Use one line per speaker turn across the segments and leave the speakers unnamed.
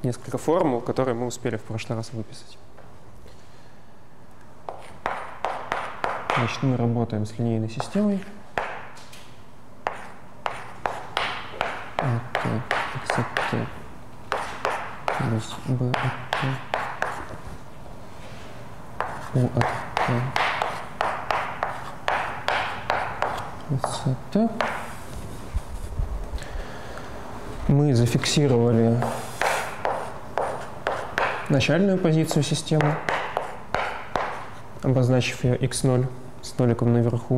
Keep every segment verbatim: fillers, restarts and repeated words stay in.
несколько формул, которые мы успели в прошлый раз выписать. Значит, мы работаем с линейной системой. от x от t плюс b от t u от t s от t. Мы зафиксировали начальную позицию системы, обозначив ее икс ноль с ноликом наверху.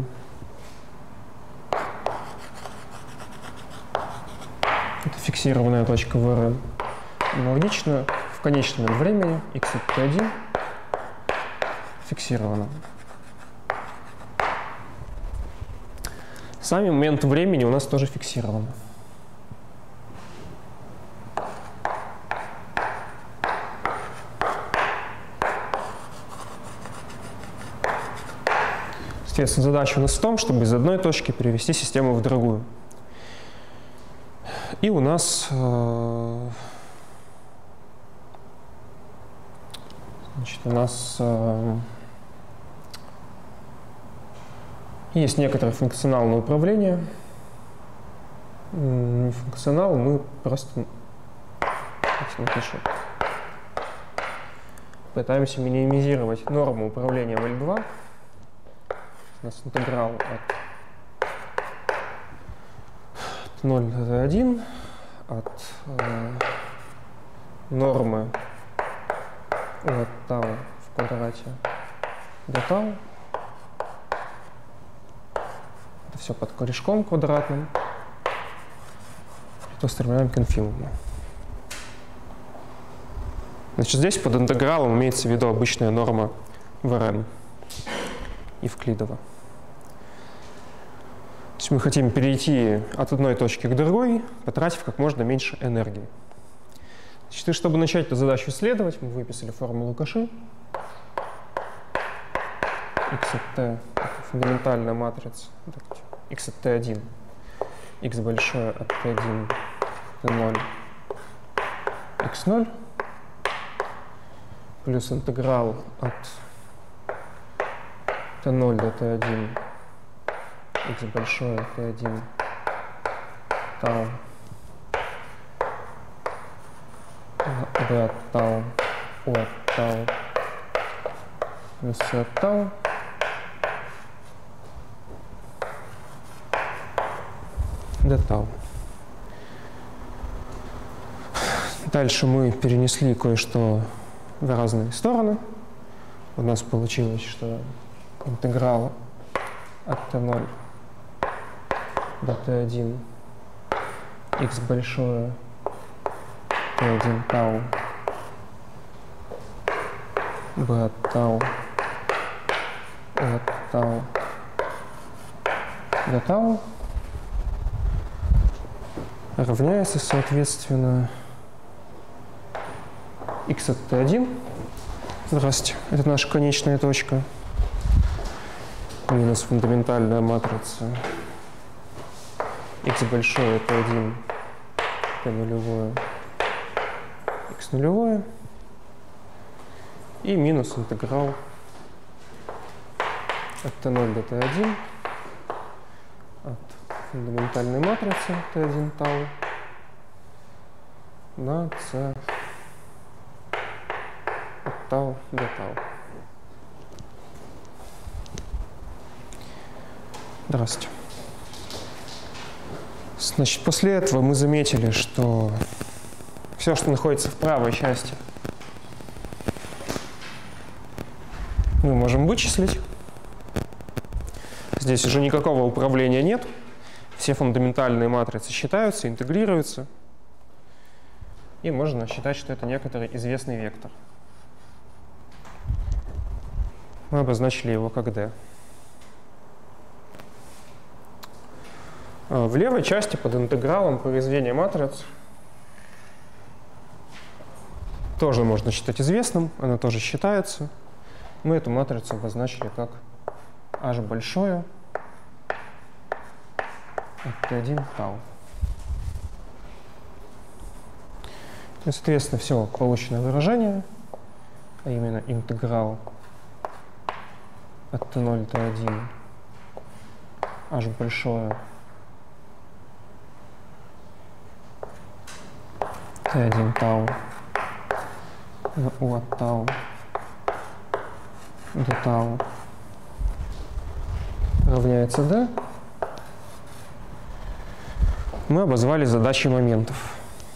Это фиксированная точка в эр эн. Аналогично в конечном времени x от t один фиксировано. Сами моменты времени у нас тоже фиксированы. Соответственно, задача у нас в том, чтобы из одной точки перевести систему в другую. И у нас э, значит, у нас э, есть некоторый функционал на управление. Не функционал, мы просто напишу. Пытаемся минимизировать норму управления в эль два. У нас интеграл от ноль до тэ один, от э, нормы от тау в квадрате до тау. Это все под корешком квадратным. То стремляем к инфимуму. Значит, здесь под интегралом имеется в виду обычная норма в эр эн евклидова. То есть мы хотим перейти от одной точки к другой, потратив как можно меньше энергии. Значит, и чтобы начать эту задачу исследовать, мы выписали формулу Каши. X от t — это фундаментальная матрица. X от t один, x большое от t один, t ноль, x ноль, плюс интеграл от t ноль до t один, x большое от t один, тау, b от тау, u от тау, плюс c от тау. До тау. Дальше мы перенесли кое-что в разные стороны. У нас получилось, что интеграл от t ноль до t один, x большое t один тау, b от тау, u от тау до тау равняется, соответственно, x от t один. Здравствуйте. Это наша конечная точка. Минус фундаментальная матрица. X большое t один, t нулевое, x нулевое. И минус интеграл от t ноль до t один от фундаментальной матрицы t один тау на c от тау до тау. Здравствуйте. Значит, после этого мы заметили, что все, что находится в правой части, мы можем вычислить. Здесь уже никакого управления нет. Все фундаментальные матрицы считаются, интегрируются. И можно считать, что это некоторый известный вектор. Мы обозначили его как d. В левой части под интегралом произведения матриц тоже можно считать известным, она тоже считается. Мы эту матрицу обозначили как h большое от t один тау. И, соответственно, все полученное выражение, а именно интеграл от тэ ноль тэ один h большое тэ один тау в u от тау до тау равняется d, мы обозвали задачей моментов.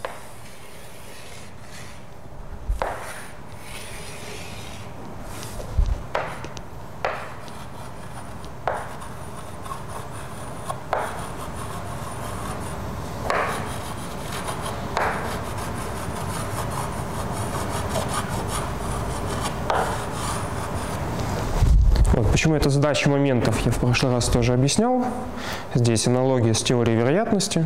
Почему это задача моментов, я в прошлый раз тоже объяснял. Здесь аналогия с теорией вероятности.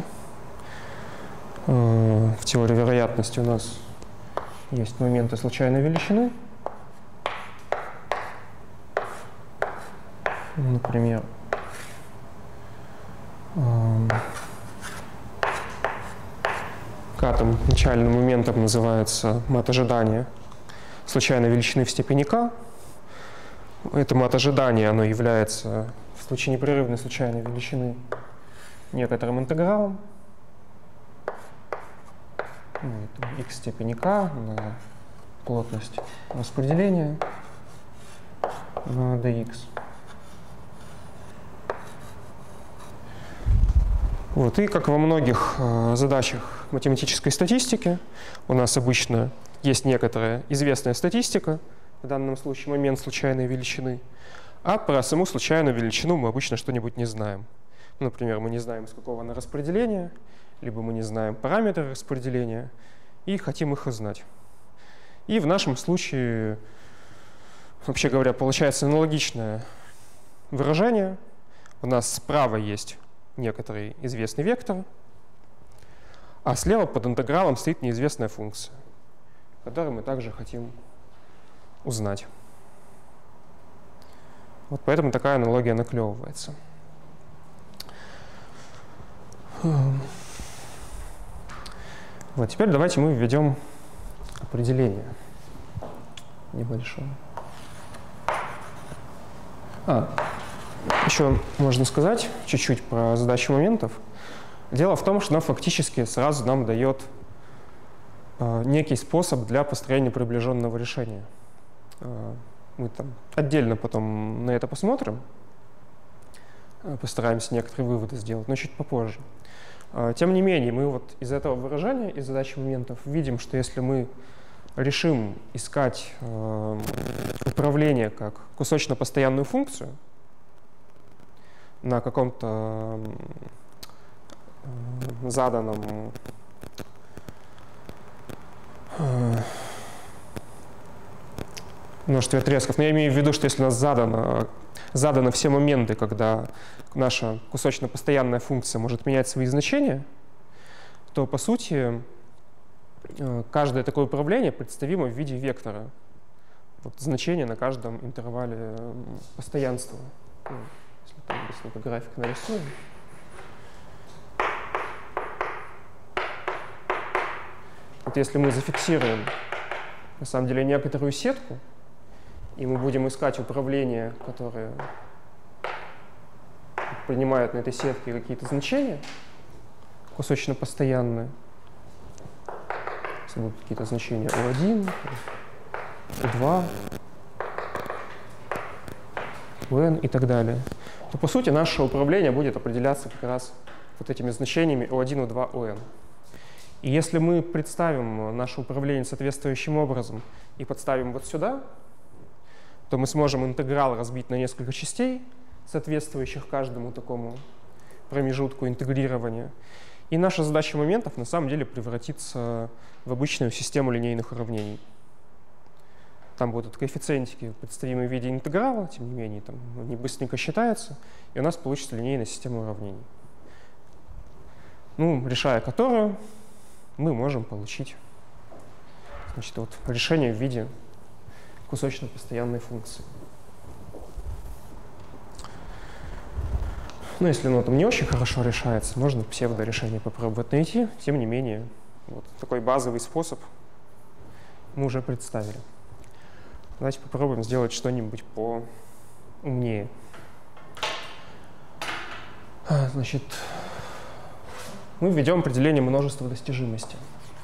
В теории вероятности у нас есть моменты случайной величины. Например, к-м начальным моментом называется мат ожидания случайной величины в степени k. Это мат ожидания, оно является в случае непрерывной случайной величины некоторым интегралом. X степени k на плотность распределения на dx. Вот, и как во многих э, задачах математической статистики, у нас обычно есть некоторая известная статистика, в данном случае момент случайной величины, а про саму случайную величину мы обычно что-нибудь не знаем. Например, мы не знаем, с какого она распределения, либо мы не знаем параметры распределения и хотим их узнать. И в нашем случае, вообще говоря, получается аналогичное выражение. У нас справа есть некоторый известный вектор, а слева под интегралом стоит неизвестная функция, которую мы также хотим узнать. Вот поэтому такая аналогия наклевывается. Вот теперь давайте мы введем определение небольшое. А, еще можно сказать чуть-чуть про задачу моментов. Дело в том, что она фактически сразу нам дает э, некий способ для построения приближенного решения. Мы там отдельно потом на это посмотрим, постараемся некоторые выводы сделать, но чуть попозже. Тем не менее, мы вот из этого выражения, из задачи моментов, видим, что если мы решим искать э, управление как кусочно-постоянную функцию на каком-то э, заданном э, множестве отрезков. Но я имею в виду, что если у нас задано, заданы все моменты, когда наша кусочно-постоянная функция может менять свои значения, то, по сути, каждое такое управление представимо в виде вектора. Вот значение на каждом интервале постоянства. Ну, если там быстренько график нарисуем. Вот если мы зафиксируем, на самом деле, некоторую сетку, и мы будем искать управления, которые принимают на этой сетке какие-то значения, кусочно-постоянные. Если будут какие-то значения у один, у два, у n и так далее, то, по сути, наше управление будет определяться как раз вот этими значениями у один, у два, у n. И если мы представим наше управление соответствующим образом и подставим вот сюда, то мы сможем интеграл разбить на несколько частей, соответствующих каждому такому промежутку интегрирования. И наша задача моментов на самом деле превратится в обычную систему линейных уравнений. Там будут коэффициентики, представимые в виде интеграла, тем не менее, там они быстренько считаются, и у нас получится линейная система уравнений. Ну, решая которую, мы можем получить, значит, вот решение в виде кусочно-постоянной функции. Ну, если оно там не очень хорошо решается, можно псевдорешение попробовать найти. Тем не менее, Вот такой базовый способ мы уже представили. Давайте попробуем сделать что-нибудь поумнее. Значит, мы введем определение множества достижимости.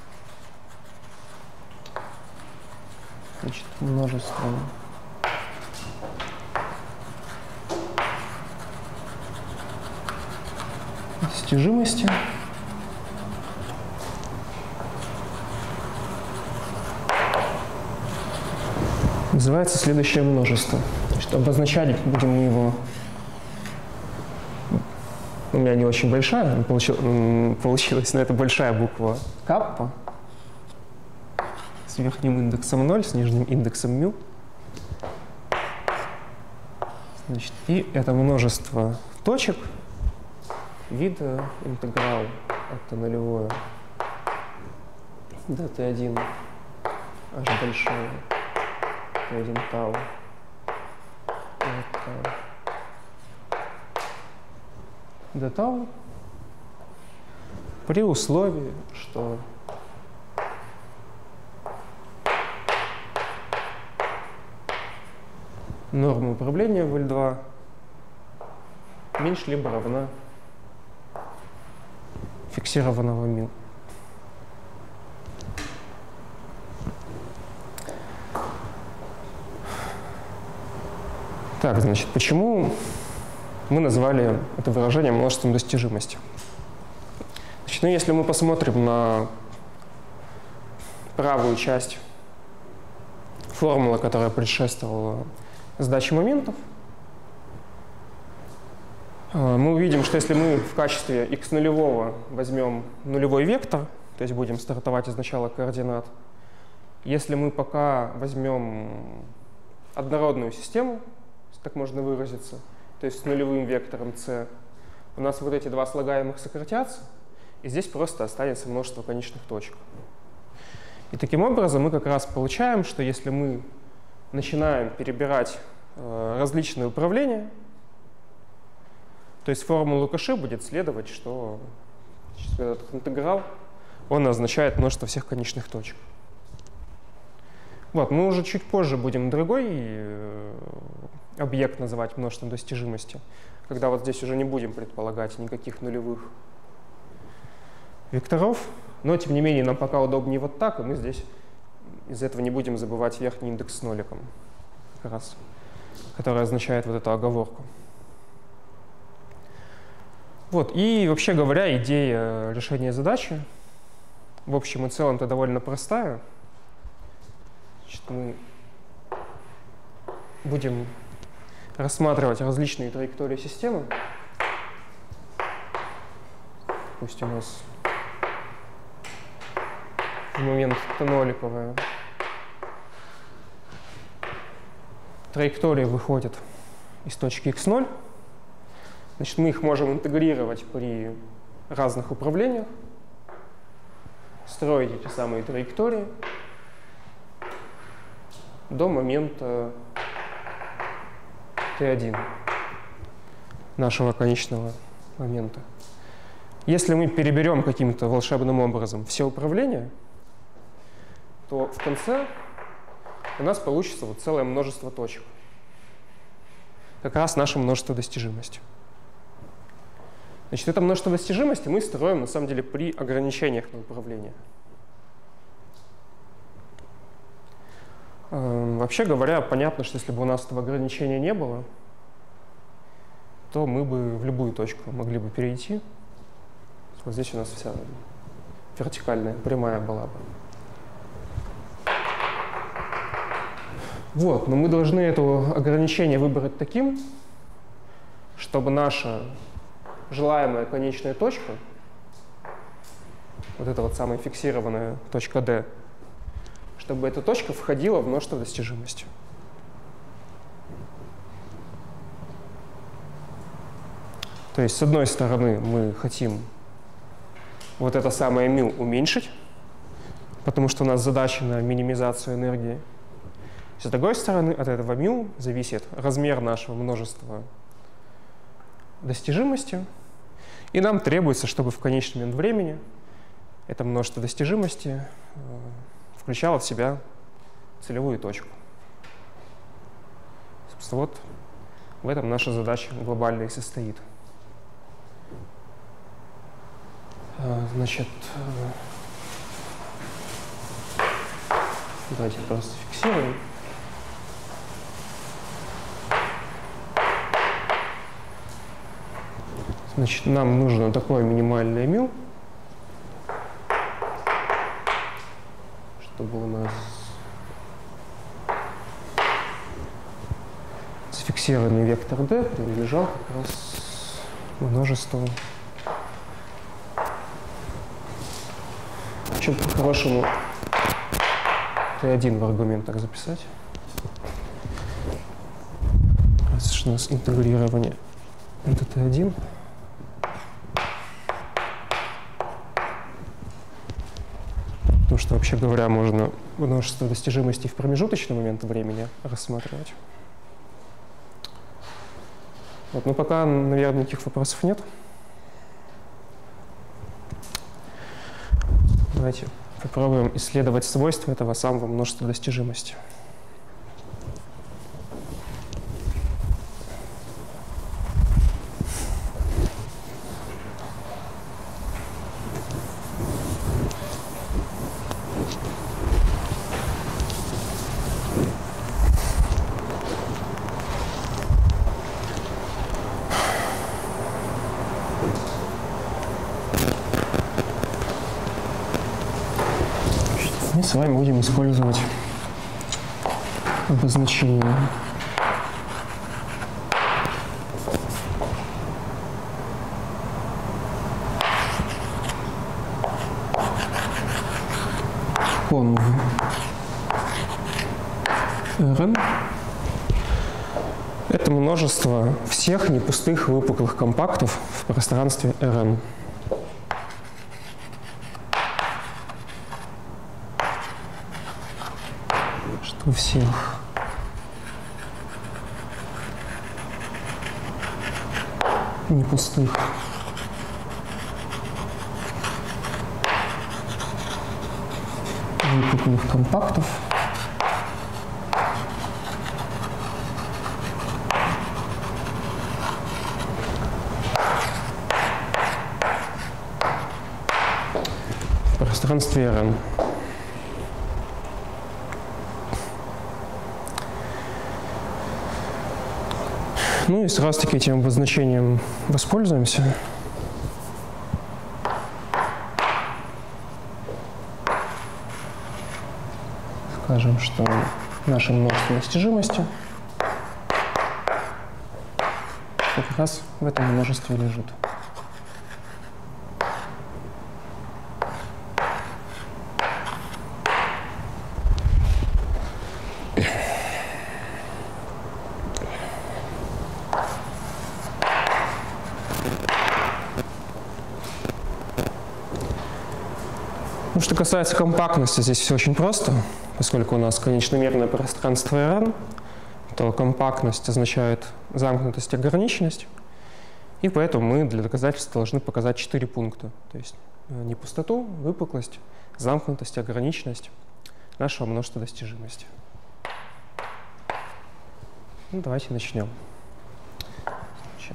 Значит, множество достижимости называется следующее множество. Значит, обозначать будем мы его. У меня не очень большая, получилась, но это большая буква каппа с верхним индексом ноль, с нижним индексом μ. Значит, и это множество точек вида интеграл от нулевое до тэ один аж большое тэ один тау до тау при условии, что норма управления в эль два меньше либо равна фиксированного μ. Так, значит, почему мы назвали это выражение множеством достижимости? Значит, ну, если мы посмотрим на правую часть формулы, которая предшествовала задаче моментов, мы увидим, что если мы в качестве x нулевого возьмем нулевой вектор, то есть будем стартовать из начала координат, если мы пока возьмем однородную систему, если так можно выразиться, то есть с нулевым вектором c, у нас вот эти два слагаемых сократятся, и здесь просто останется множество конечных точек. И таким образом мы как раз получаем, что если мы начинаем перебирать э, различные управления, то есть формулу Коши будет следовать, что этот интеграл, он означает множество всех конечных точек. Вот, мы уже чуть позже будем другой э, объект называть множеством достижимости, когда вот здесь уже не будем предполагать никаких нулевых векторов, но тем не менее нам пока удобнее вот так, и мы здесь из этого не будем забывать верхний индекс с ноликом, как раз, который означает вот эту оговорку. Вот, и вообще говоря, идея решения задачи в общем и целом-то довольно простая. Значит, мы будем рассматривать различные траектории системы. Пусть у нас в момент т-ноликовая траектория выходит из точки икс ноль. Значит, мы их можем интегрировать при разных управлениях, строить эти самые траектории до момента тэ один нашего конечного момента. Если мы переберем каким-то волшебным образом все управления, то в конце у нас получится вот целое множество точек. Как раз наше множество достижимости. Значит, это множество достижимости мы строим на самом деле при ограничениях на управление. Вообще говоря, понятно, что если бы у нас этого ограничения не было, то мы бы в любую точку могли бы перейти. Вот здесь у нас вся вертикальная прямая была бы. Вот, но мы должны это ограничение выбрать таким, чтобы наша желаемая конечная точка, вот эта вот самая фиксированная точка D, чтобы эта точка входила в множество достижимости. То есть, с одной стороны, мы хотим вот это самое μ уменьшить, потому что у нас задача на минимизацию энергии. С другой стороны, от этого μ зависит размер нашего множества достижимости, и нам требуется, чтобы в конечный момент времени это множество достижимости включало в себя целевую точку. Собственно, вот в этом наша задача глобально и состоит. Значит, давайте просто фиксируем. Значит, нам нужно такое минимальное μ, чтобы у нас зафиксированный вектор d принадлежал как раз множеству. Причем по-хорошему тэ один в аргументах записать. Раз уж у нас интегрирование это тэ один. Потому что, вообще говоря, можно множество достижимостей в промежуточный момент времени рассматривать. Вот, но пока, наверное, никаких вопросов нет. Давайте попробуем исследовать свойства этого самого множества достижимости. Мы с вами будем использовать обозначение конв Rn. Это множество всех непустых выпуклых компактов в пространстве Rn. Что всех непустых выпуклых компактов в пространстве Rn. Ну и сразу-таки этим обозначением воспользуемся. Скажем, что наше множество достижимости как раз в этом множестве лежит. Ну, что касается компактности, здесь все очень просто. Поскольку у нас конечномерное пространство Rn, то компактность означает замкнутость и ограниченность. И поэтому мы для доказательства должны показать четыре пункта. То есть непустоту, выпуклость, замкнутость и ограниченность нашего множества достижимости. Ну, давайте начнем. Значит,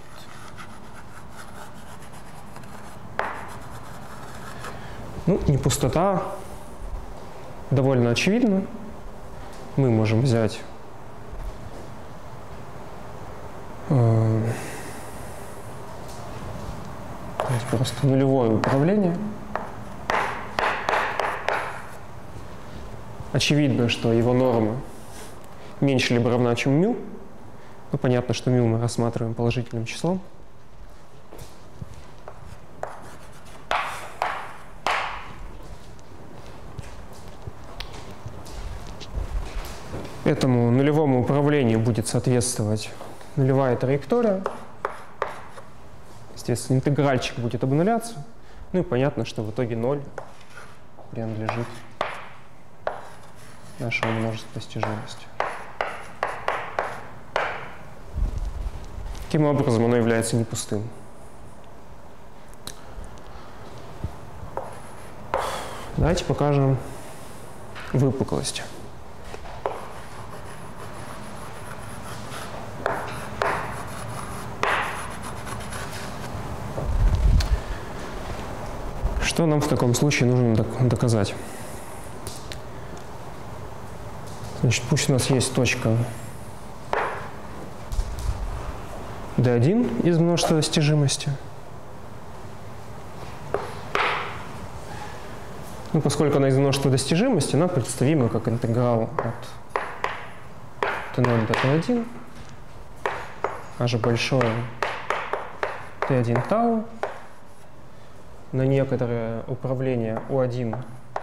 ну, непустота довольно очевидна. Мы можем взять э, просто нулевое управление. Очевидно, что его норма меньше либо равна, чем μ. Ну, понятно, что μ мы рассматриваем положительным числом. Этому нулевому управлению будет соответствовать нулевая траектория. Естественно, интегральчик будет обнуляться. Ну и понятно, что в итоге ноль принадлежит нашему множеству достижимости. Таким образом, оно является непустым. Давайте покажем выпуклость. Что нам в таком случае нужно доказать? Значит, пусть у нас есть точка ди один из множества достижимости. Ну, поскольку она из множества достижимости, она представима как интеграл от тэ ноль до тэ один, а же большое тэ один тау на некоторое управление у один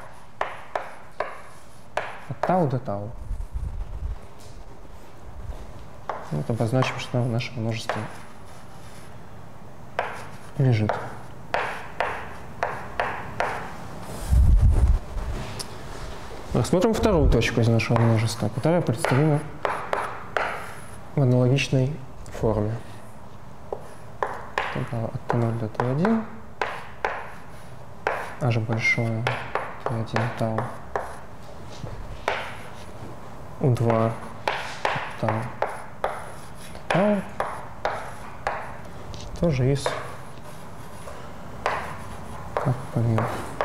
от тау до тау. Вот обозначим, что она в нашем множестве лежит. Рассмотрим вторую точку из нашего множества, которая представима в аналогичной форме. От тэ ноль до тэ один, а же большое тэ один тау у два тау тау тоже из как помимо.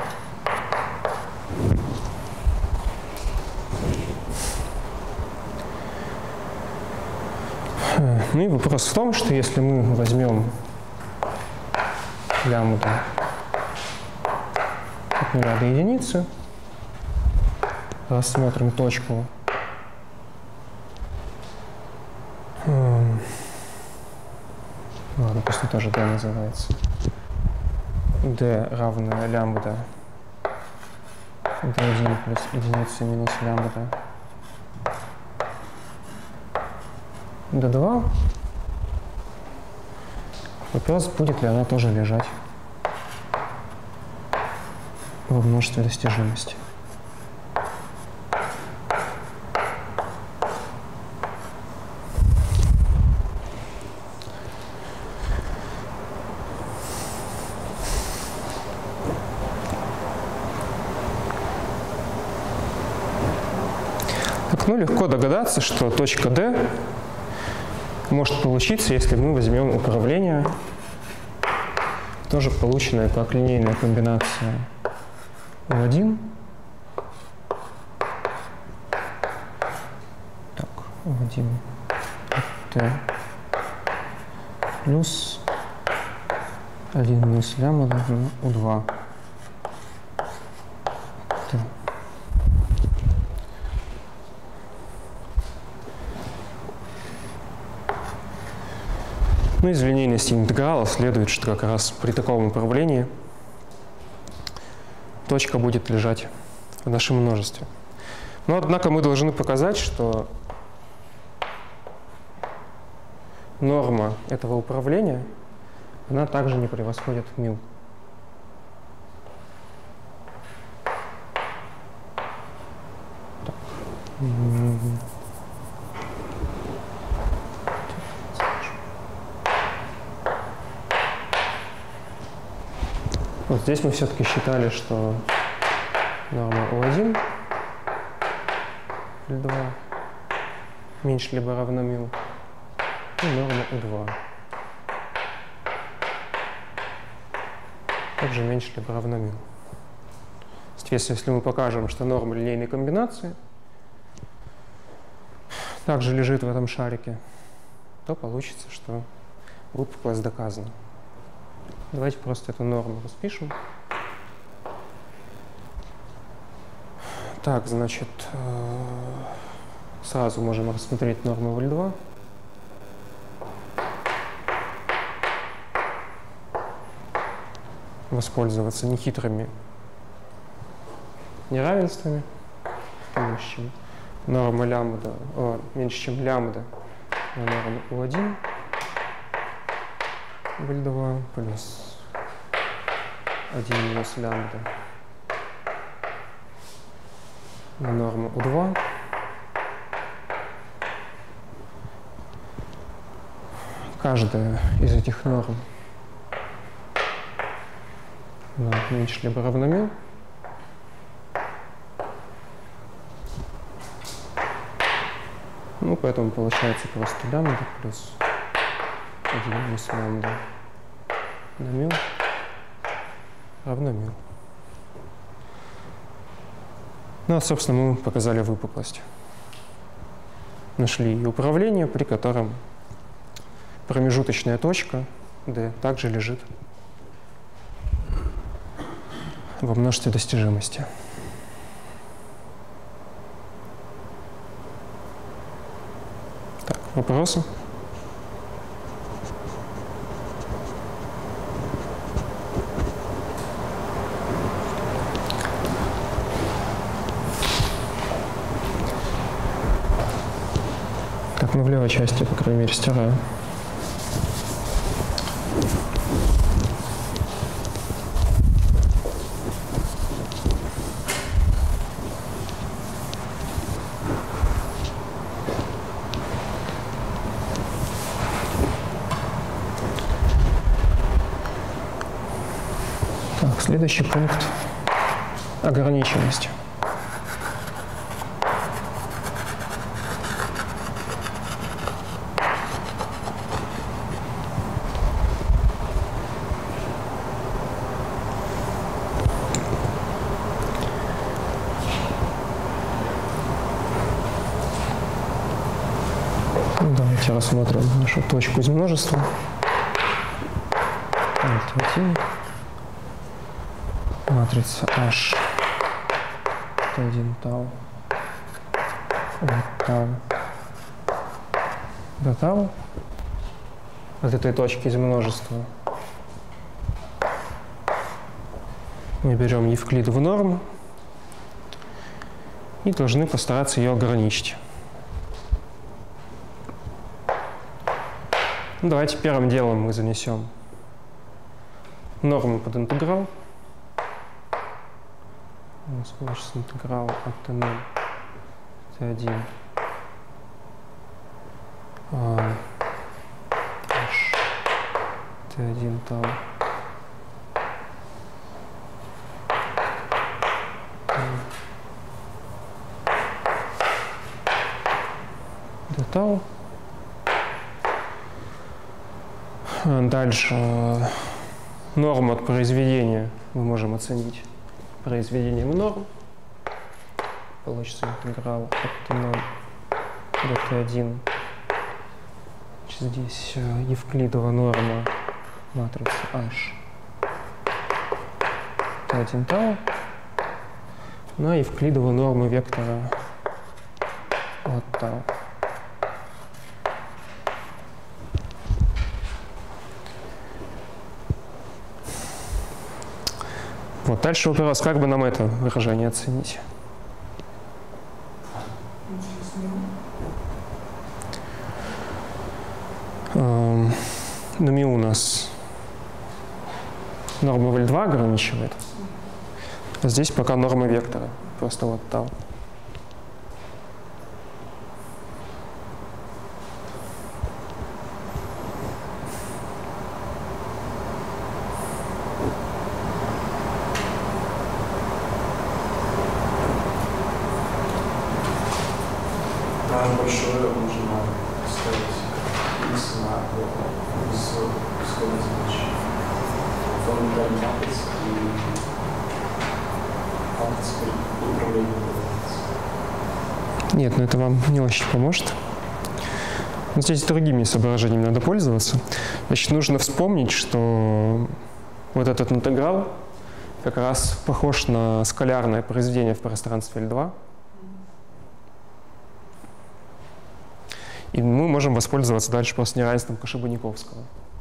Ну и вопрос в том, что если мы возьмем лямбда от нуля до единицы, рассмотрим точку ладно, пусть тоже d называется. D равно лямбда ди один плюс единица минус лямбда ди два. Вопрос, будет ли она тоже лежать во множестве достижимости. Так, ну легко догадаться, что точка D может получиться, если мы возьмем управление, тоже полученное как линейная комбинация у один. Так, у один t плюс один минус лямбда на у два. T. Ну, из линейности интеграла следует, что как раз при таком управлении точка будет лежать в нашем множестве. Но, однако, мы должны показать, что норма этого управления, она также не превосходит μ. Так. Вот здесь мы все-таки считали, что норма у один или два меньше либо равно μ, и норма у два также меньше либо равно μ. Соответственно, если мы покажем, что норма линейной комбинации также лежит в этом шарике, то получится, что выпуклость доказана. Давайте просто эту норму распишем. Так, значит, сразу можем рассмотреть норму в эль два. Воспользоваться нехитрыми неравенствами. Меньше, чем норма лямбда, о, меньше, чем лямбда на норму у один в эль два плюс один минус лямбда на норму у два каждая из этих норм меньше либо равно μ, Ну, поэтому получается просто лямбда плюс один минус лямбда на мю равно мю. Ну, а, собственно, мы показали выпуклость. Нашли управление, при котором промежуточная точка d также лежит во множестве достижимости. Так, вопросы? Так, ну в левой части, по крайней мере, стираю. Так, следующий пункт — ограниченность. Давайте рассмотрим нашу точку из множества. Матрица H. Т один тау. От тау. До тау. От этой точки из множества мы берем Евклидову норму и должны постараться ее ограничить. Давайте первым делом мы занесем норму под интеграл. У нас получится интеграл от Т ноль Т один H Т один тау до тау. Дальше норму от произведения мы можем оценить произведением норм. Получится интеграл от Т ноль до Т один. Здесь Евклидова норма матрицы H Т один тау на Евклидову норму вектора от тау. Вот дальше вопрос, как бы нам это выражение оценить? Эм, ну, мю у нас норма в Л два ограничивает. А здесь пока норма вектора. Просто вот тау.
Большое можно ставить x на исходное значение. Фундаментальный матриц и матриц управления.
Нет, но это вам не очень поможет. Здесь другими соображениями надо пользоваться. Значит, нужно вспомнить, что вот этот интеграл как раз похож на скалярное произведение в пространстве Л два. И мы можем воспользоваться дальше просто неравенством Кашебу-Никовского.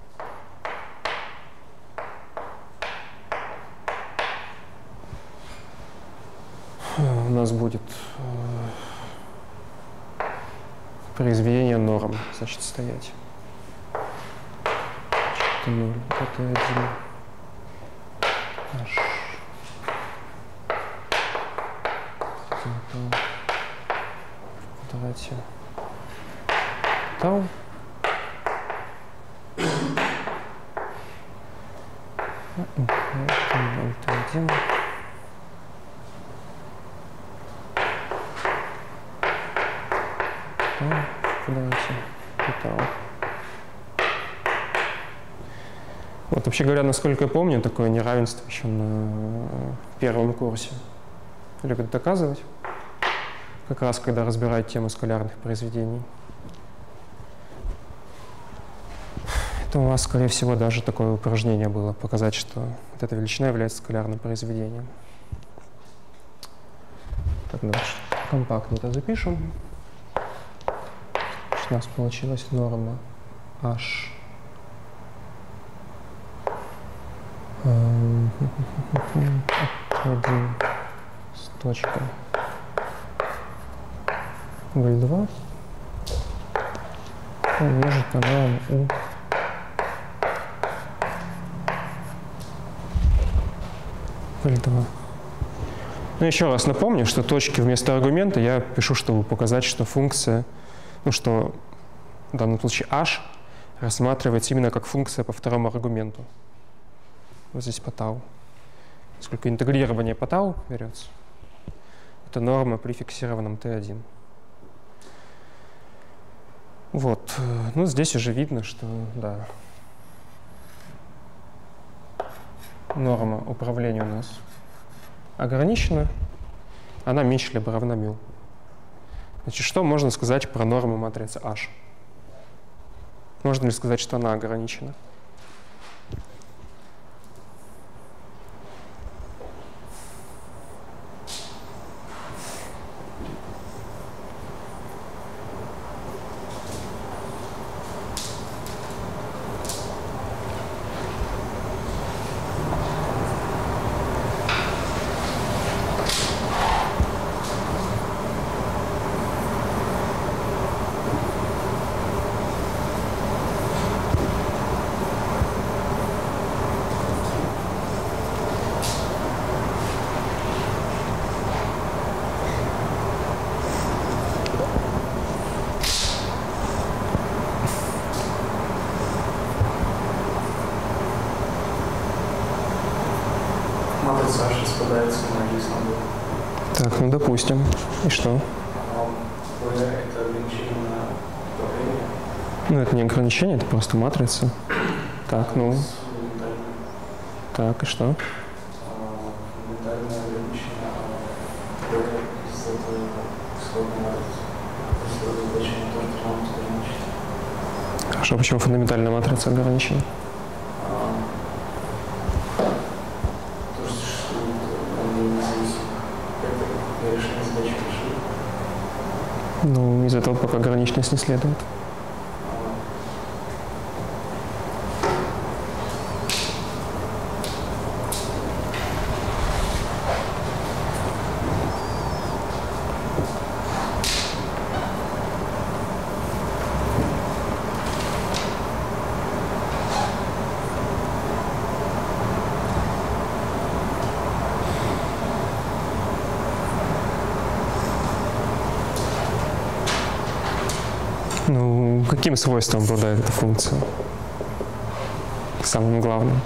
У нас будет произведение норм, значит, стоять. Т ноль, Т один, H. Давайте. Тау. Т ноль, Т один. Тау. Давайте. Питал. Вот, вообще говоря, насколько я помню, такое неравенство еще на первом курсе любят доказывать, как раз когда разбирают тему скалярных произведений. Это у вас, скорее всего, даже такое упражнение было, показать, что вот эта величина является скалярным произведением. Так, дальше компактно это запишем. У нас получилась норма h один с точкой вэ два умножить на норму u вэ два. Ну, еще раз напомню, что точки вместо аргумента я пишу, чтобы показать, что функция, ну, что в данном случае h рассматривается именно как функция по второму аргументу. Вот здесь по тау. Поскольку интегрирование по тау берется, это норма при фиксированном тэ один. Вот. Ну, здесь уже видно, что, да, норма управления у нас ограничена, она меньше либо равна μ. Значит, что можно сказать про норму матрицы H? Можно ли сказать, что она ограничена?
Матрица H распадается на один слой.
Так, ну допустим. И что?
А это ограничение на управление.
Ну, это не ограничение, это просто матрица. Так, ну. Так, и что?
Фундаментальное ограничение из этого исходной матрицы. Если это значение тоже должно быть ограничено.
Хорошо, почему фундаментальная матрица ограничена? Ну, из этого пока ограниченность не следует. Ну, каким свойством обладает эта функция? Самым главным.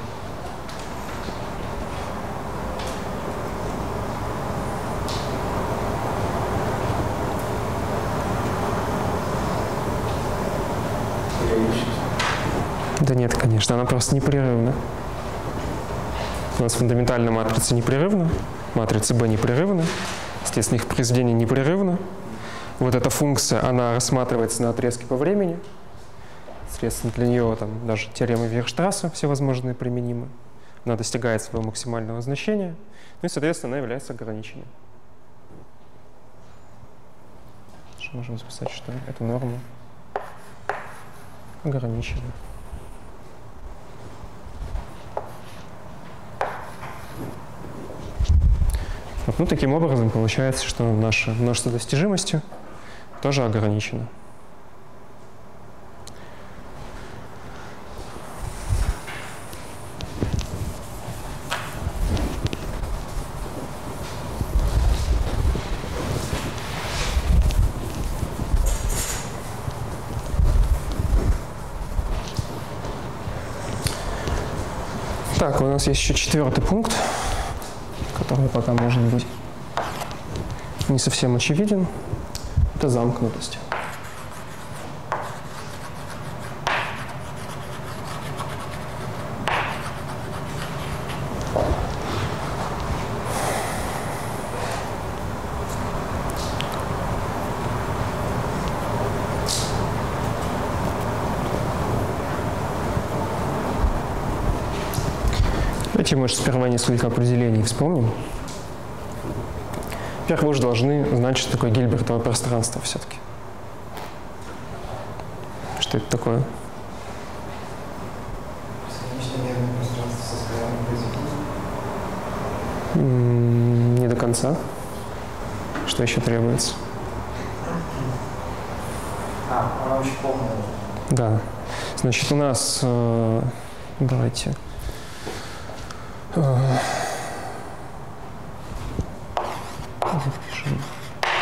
Да нет, конечно, она просто непрерывна. У нас фундаментальная матрица непрерывна, матрица B непрерывна, естественно, их произведение непрерывно. Вот эта функция, она рассматривается на отрезке по времени. Соответственно, для нее там даже теоремы Вейерштрасса всевозможные применимы. Она достигает своего максимального значения. Ну и, соответственно, она является ограниченной. Можем записать, что эта норма ограничена. Вот, ну, таким образом получается, что наше множество достижимости тоже ограничено. Так, у нас есть еще четвертый пункт, который пока может быть не совсем очевиден. Это замкнутость. давайте, может, сперва несколько определений вспомним. Во-первых, вы же должны знать, что такое Гильбертово пространство все-таки. Что это такое?
Бесконечно пространство со скалярным произведением.
Не до конца. Что еще требуется?
А, она очень полная.
Да. Значит, у нас... Э, давайте... Э, запишем.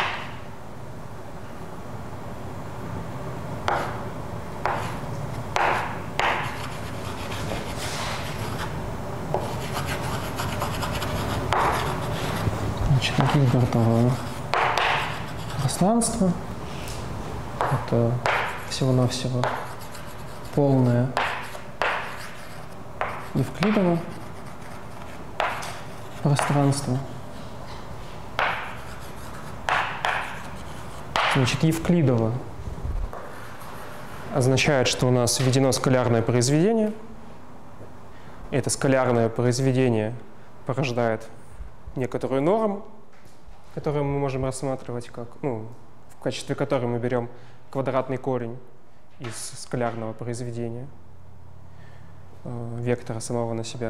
Значит, Гильбертово пространство — это всего-навсего полное Евклидово пространство. Значит, Евклидово означает, что у нас введено скалярное произведение. Это скалярное произведение порождает некоторую норму, которую мы можем рассматривать как, ну, в качестве которой мы берем квадратный корень из скалярного произведения э, вектора самого на себя.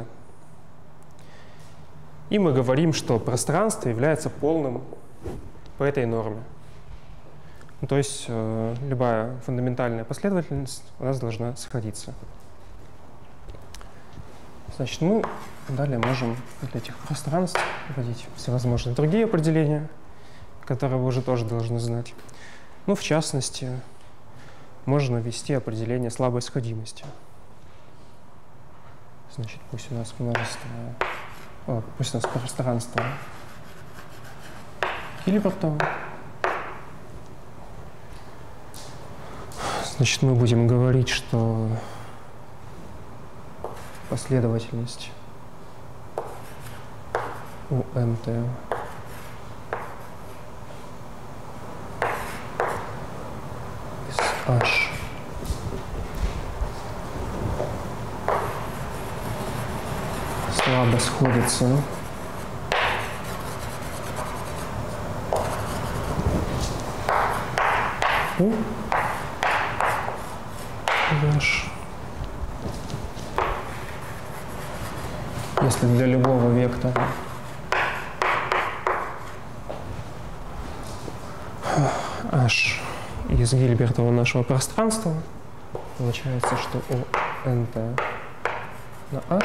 И мы говорим, что пространство является полным по этой норме. Ну, то есть э, любая фундаментальная последовательность у нас должна сходиться. Значит, мы далее можем для этих пространств вводить всевозможные другие определения, которые вы уже тоже должны знать. Ну, в частности, можно ввести определение слабой сходимости. Значит, пусть у нас множество, о, пусть у нас пространство Гильбертово. Значит, мы будем говорить, что последовательность у эм тэ из H слабо сходится у H, если для любого вектора H из Гильбертова нашего пространства, получается, что у эм тэ на H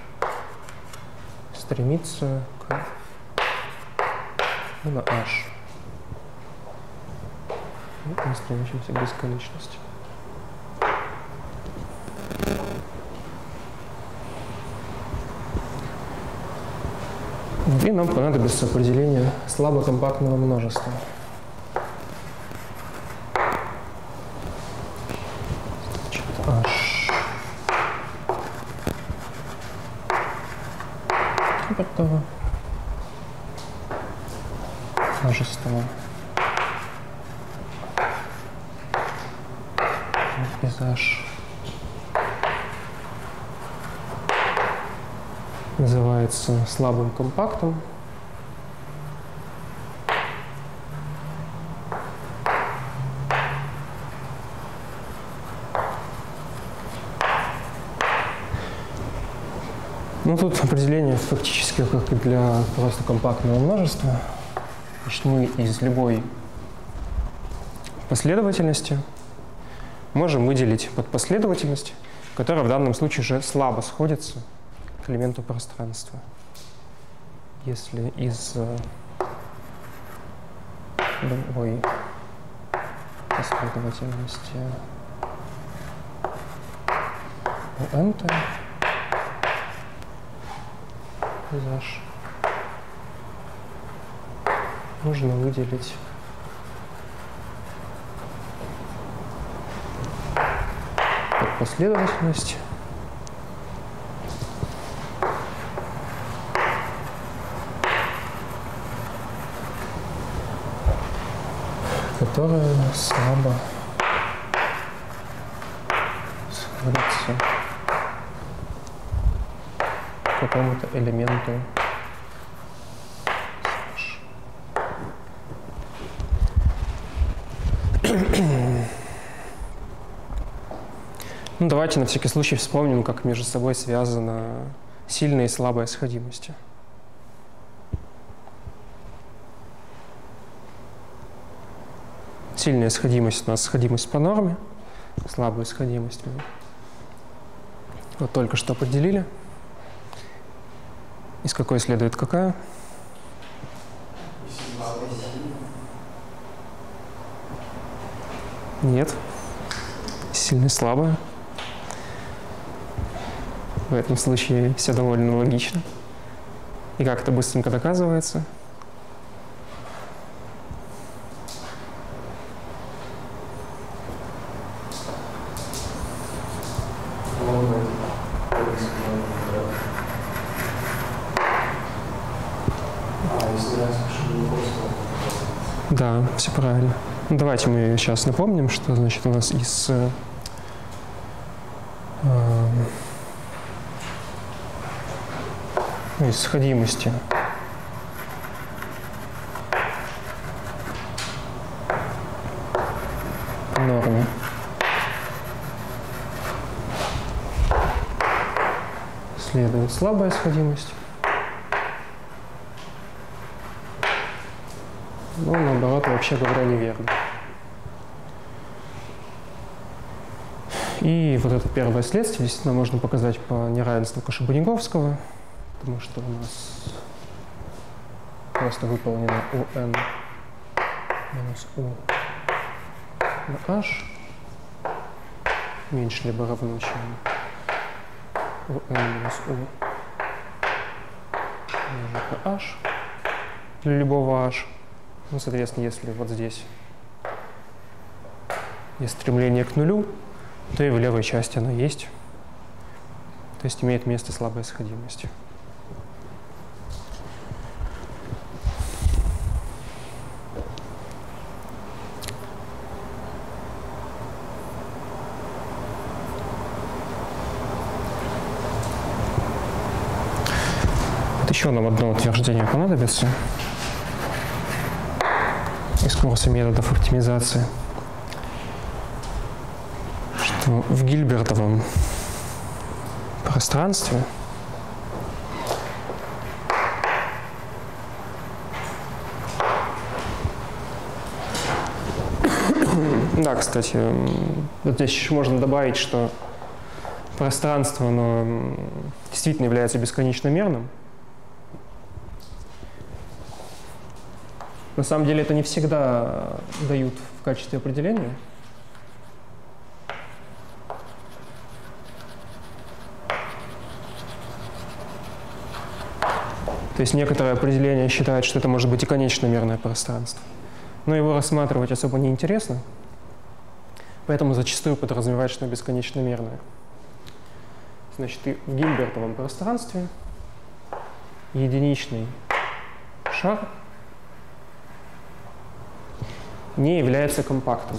стремится к ну, на H. И мы стремимся к бесконечности. И нам понадобится определение слабокомпактного множества. Значит, H Гильбертово множество из H называется слабым компактом. Ну, тут определение фактически как и для просто компактного множества. Значит, мы из любой последовательности можем выделить подпоследовательность, которая в данном случае уже слабо сходится к элементу пространства. Если из любой последовательности у эм тэ из H нужно выделить подпоследовательность, которая слабо сходится какому-то элементу. Ну, давайте на всякий случай вспомним, как между собой связана сильная и слабая сходимости. Сильная сходимость у нас сходимость по норме, слабая сходимость мы вот только что определили. Из какой следует какая? Нет. Сильная и слабая. В этом случае все довольно логично. И как это быстренько доказывается. Да, все правильно. Ну, давайте мы сейчас напомним, что значит у нас из э, э, из сходимости по норме следует слабая сходимость. Но, наоборот, вообще говоря, неверно. И вот это первое следствие действительно можно показать по неравенству Каши-Буниговского, потому что у нас просто выполнено ун минус у на h меньше либо равно, чем ун минус у умножить на h для любого h. Ну, соответственно, если вот здесь есть стремление к нулю, то и в левой части оно есть. То есть имеет место слабая сходимость. Вот еще нам одно утверждение понадобится из курса методов оптимизации, что в гильбертовом пространстве да, кстати, вот здесь еще можно добавить, что пространство, оно действительно является бесконечно мерным. На самом деле это не всегда дают в качестве определения. То есть некоторые определения считают, что это может быть и конечномерное пространство. Но его рассматривать особо не интересно, поэтому зачастую подразумевают, что оно бесконечномерное. Значит, и в гильбертовом пространстве единичный шар не является компактом.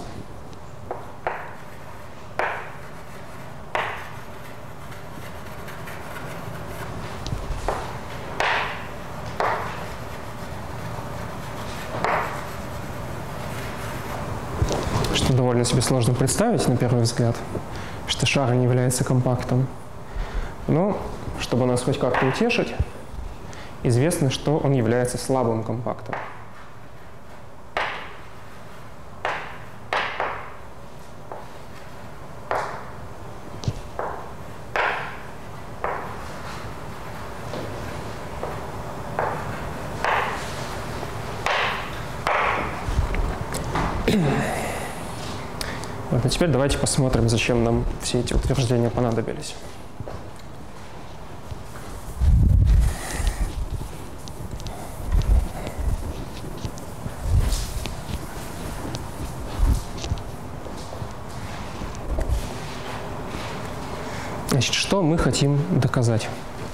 Что довольно себе сложно представить на первый взгляд, что шар не является компактом. Но, чтобы нас хоть как-то утешить, известно, что он является слабым компактом. Вот, а теперь давайте посмотрим, зачем нам все эти утверждения понадобились. Значит, что мы хотим доказать?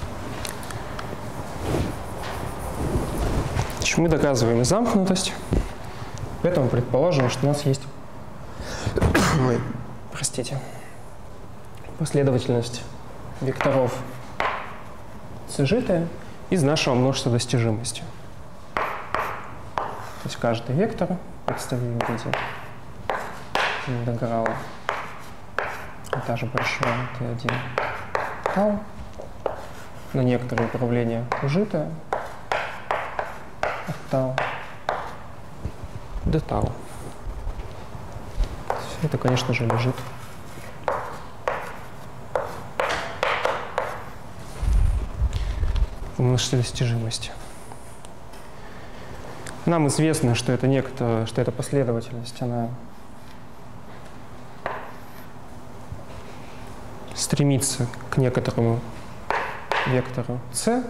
Значит, мы доказываем замкнутость, поэтому предположим, что у нас есть Ой, простите, последовательность векторов цжитое из нашего множества достижимости. То есть каждый вектор представим в виде интеграла этажа большого тэ один тау на некоторое управление ужитое от тау до тау. Это, конечно же, лежит в множестве достижимости. Нам известно, что это некто, что эта последовательность, она стремится к некоторому вектору c.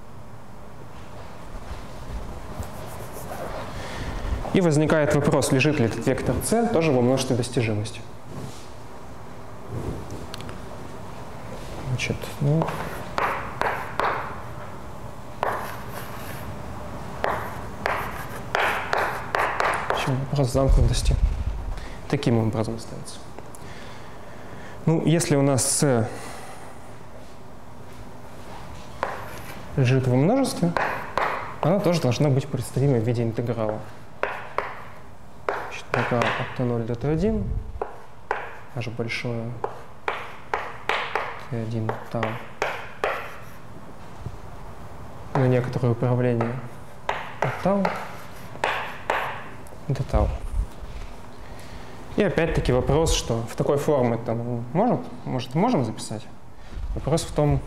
И возникает вопрос, лежит ли этот вектор c тоже во множестве достижимости. Значит, ну, вопрос замкнутости таким образом ставится. Ну, если у нас c лежит во множестве, она тоже должна быть представима в виде интеграла. Значит, интеграл от тэ ноль до тэ один, h большое тэ один тау на некоторое управление от тау до тау. И опять-таки вопрос, что в такой форме там может, может, можем записать. Вопрос в том,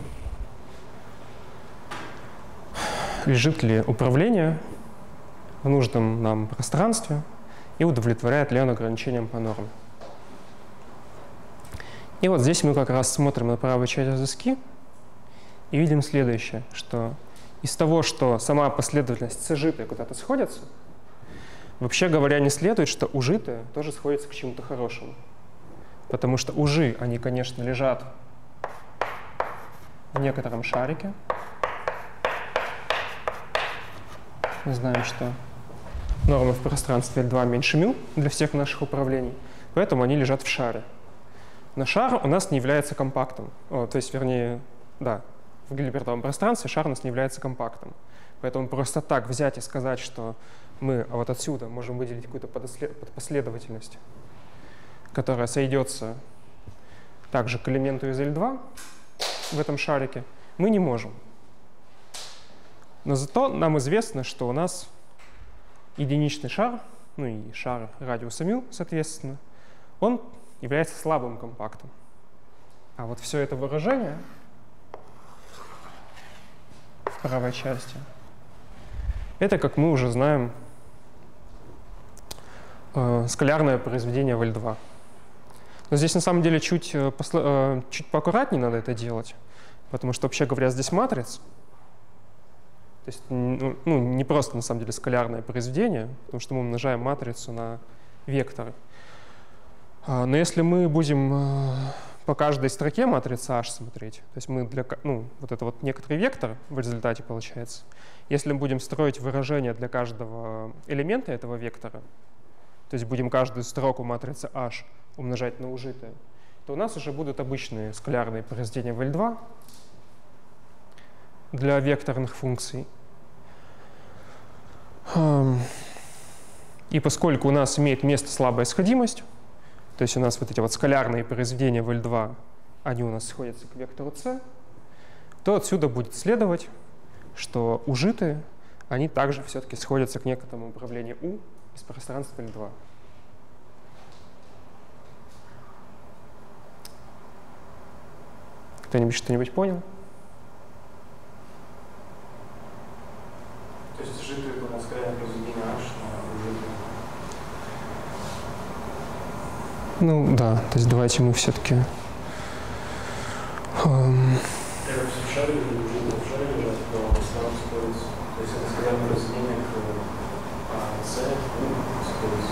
лежит ли управление в нужном нам пространстве и удовлетворяет ли он ограничениям по норме. И вот здесь мы как раз смотрим на правую часть доски и видим следующее, что из того, что сама последовательность цжитая куда-то сходится, вообще говоря, не следует, что ужитые тоже сходятся к чему-то хорошему. Потому что ужи, они, конечно, лежат в некотором шарике. Мы знаем, что норма в пространстве эль два меньше μ для всех наших управлений, поэтому они лежат в шаре. Но шар у нас не является компактом. О, то есть, вернее, да, в гильбертовом пространстве шар у нас не является компактом. Поэтому просто так взять и сказать, что мы вот отсюда можем выделить какую-то последовательность, которая сойдется также к элементу из эль два в этом шарике, мы не можем. Но зато нам известно, что у нас единичный шар, ну и шар радиуса μ, соответственно, он является слабым компактом. А вот все это выражение в правой части, это, как мы уже знаем, э, скалярное произведение в эль два. Но здесь на самом деле чуть, э, посл... чуть поаккуратнее надо это делать, потому что, вообще говоря, здесь матриц. То есть ну, не просто на самом деле скалярное произведение, потому что мы умножаем матрицу на векторы. Но если мы будем по каждой строке матрицы H смотреть, то есть мы для, ну, вот это вот некоторый вектор в результате получается, если мы будем строить выражение для каждого элемента этого вектора, то есть будем каждую строку матрицы H умножать на ужитое, то у нас уже будут обычные скалярные произведения в эль два для векторных функций. И поскольку у нас имеет место слабая сходимость, то есть у нас вот эти вот скалярные произведения в эль два, они у нас сходятся к вектору c, то отсюда будет следовать, что ужитые, они также все-таки сходятся к некоторому управлению u из пространства эль два. Кто-нибудь что-нибудь понял?
То есть ужитые — это скалярное произведение H на ужитые?
Ну да, то есть давайте мы все-таки... Эм...
Это все в шаре или ужитые в шаре лежат, то пространство сходится. То есть это скалярное произведение к C, ну, сходится.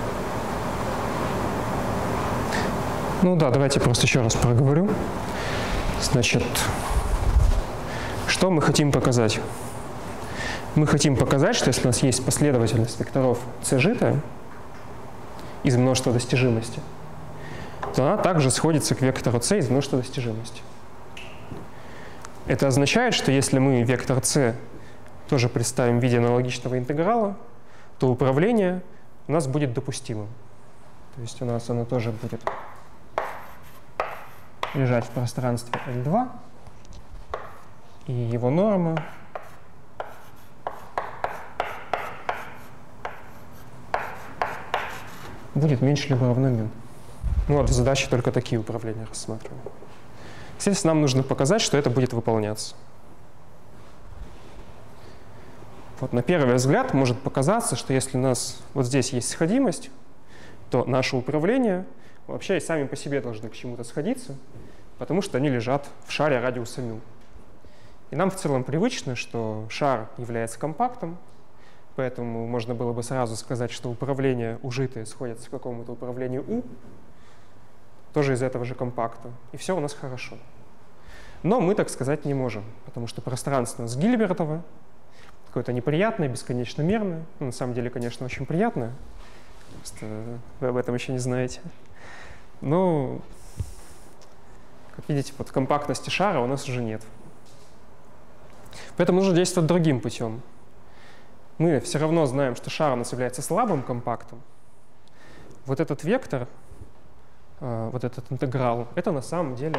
Ну да, давайте просто еще раз проговорю. Значит, что мы хотим показать? Мы хотим показать, что если у нас есть последовательность векторов цжитая из множества достижимости, то она также сходится к вектору c из множества достижимости. Это означает, что если мы вектор c тоже представим в виде аналогичного интеграла, то управление у нас будет допустимым. То есть у нас оно тоже будет лежать в пространстве L два, и его норма будет меньше либо равно μ. Ну вот в задаче только такие управления рассматриваем. Естественно, нам нужно показать, что это будет выполняться. Вот на первый взгляд может показаться, что если у нас вот здесь есть сходимость, то наши управления вообще и сами по себе должны к чему-то сходиться, потому что они лежат в шаре радиуса μ. И нам в целом привычно, что шар является компактом, поэтому можно было бы сразу сказать, что управления ужитые сходятся к какому-то управлению U, тоже из этого же компакта, и все у нас хорошо. Но мы так сказать не можем, потому что пространство у нас Гильбертово, какое-то неприятное, бесконечно мерное, ну, на самом деле, конечно, очень приятное, просто вы об этом еще не знаете. Но, как видите, под компактности шара у нас уже нет. Поэтому нужно действовать другим путем. Мы все равно знаем, что шар у нас является слабым компактом. Вот этот вектор, вот этот интеграл, это на самом деле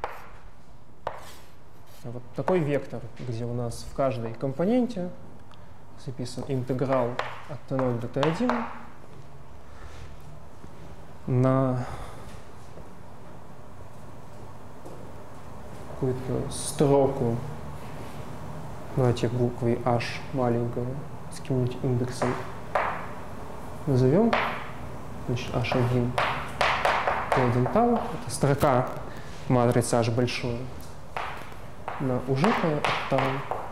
вот такой вектор, где у нас в каждой компоненте записан интеграл от тэ ноль до тэ один на какую-то строку, давайте буквой h маленького с каким-нибудь индексом назовем, значит, эйч один, тэ один тау, это строка матрицы h большое, на ужитое от тау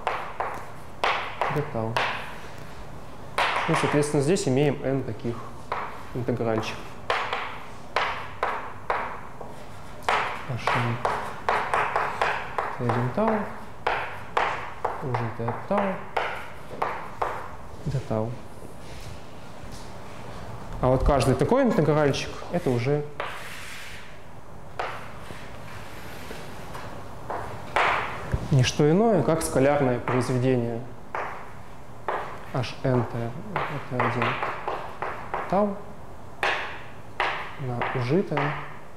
до тау. И, соответственно, здесь имеем n таких интегральчиков. hm тэ один тау, ужитое от тау до тау. А вот каждый такой интегральчик — это уже не что иное, как скалярное произведение hnt тэ один тау на ужитое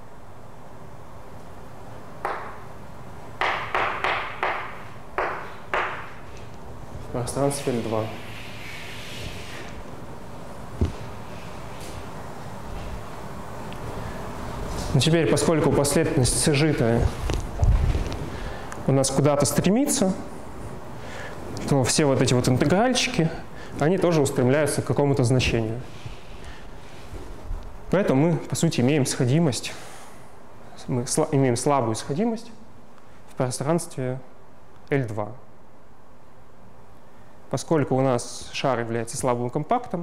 в пространстве L два. Ну, теперь, поскольку последовательность сжитая у нас куда-то стремится, то все вот эти вот интегральчики, они тоже устремляются к какому-то значению. Поэтому мы, по сути, имеем сходимость, мы сла имеем слабую сходимость в пространстве L два. Поскольку у нас шар является слабым компактом,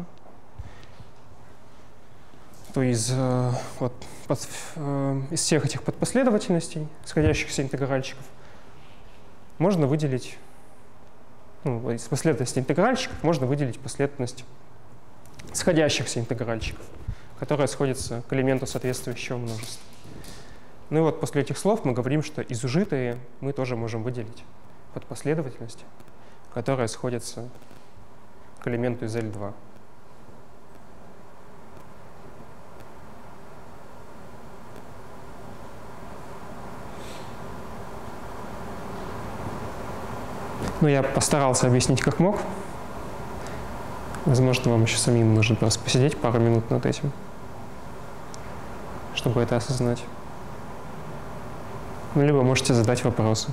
то из, вот, под, из всех этих подпоследовательностей, сходящихся интегральчиков, можно выделить, ну, из последовательности интегральчиков можно выделить последовательность сходящихся интегральчиков, которая сходится к элементу соответствующего множества. Ну и вот после этих слов мы говорим, что изужитые мы тоже можем выделить под последовательность, которая сходится к элементу из L два. Ну, я постарался объяснить как мог. Возможно, вам еще самим нужно просто посидеть пару минут над этим, чтобы это осознать. Ну, либо можете задать вопросы.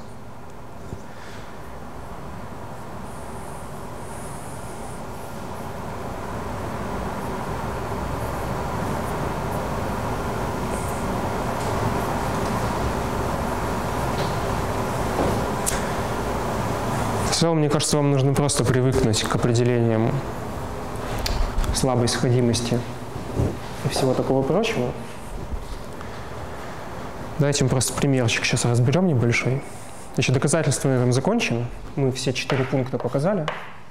В целом, мне кажется, вам нужно просто привыкнуть к определениям слабой сходимости и всего такого прочего. Давайте мы просто примерчик сейчас разберем небольшой. Значит, доказательство на этом закончено. Мы все четыре пункта показали.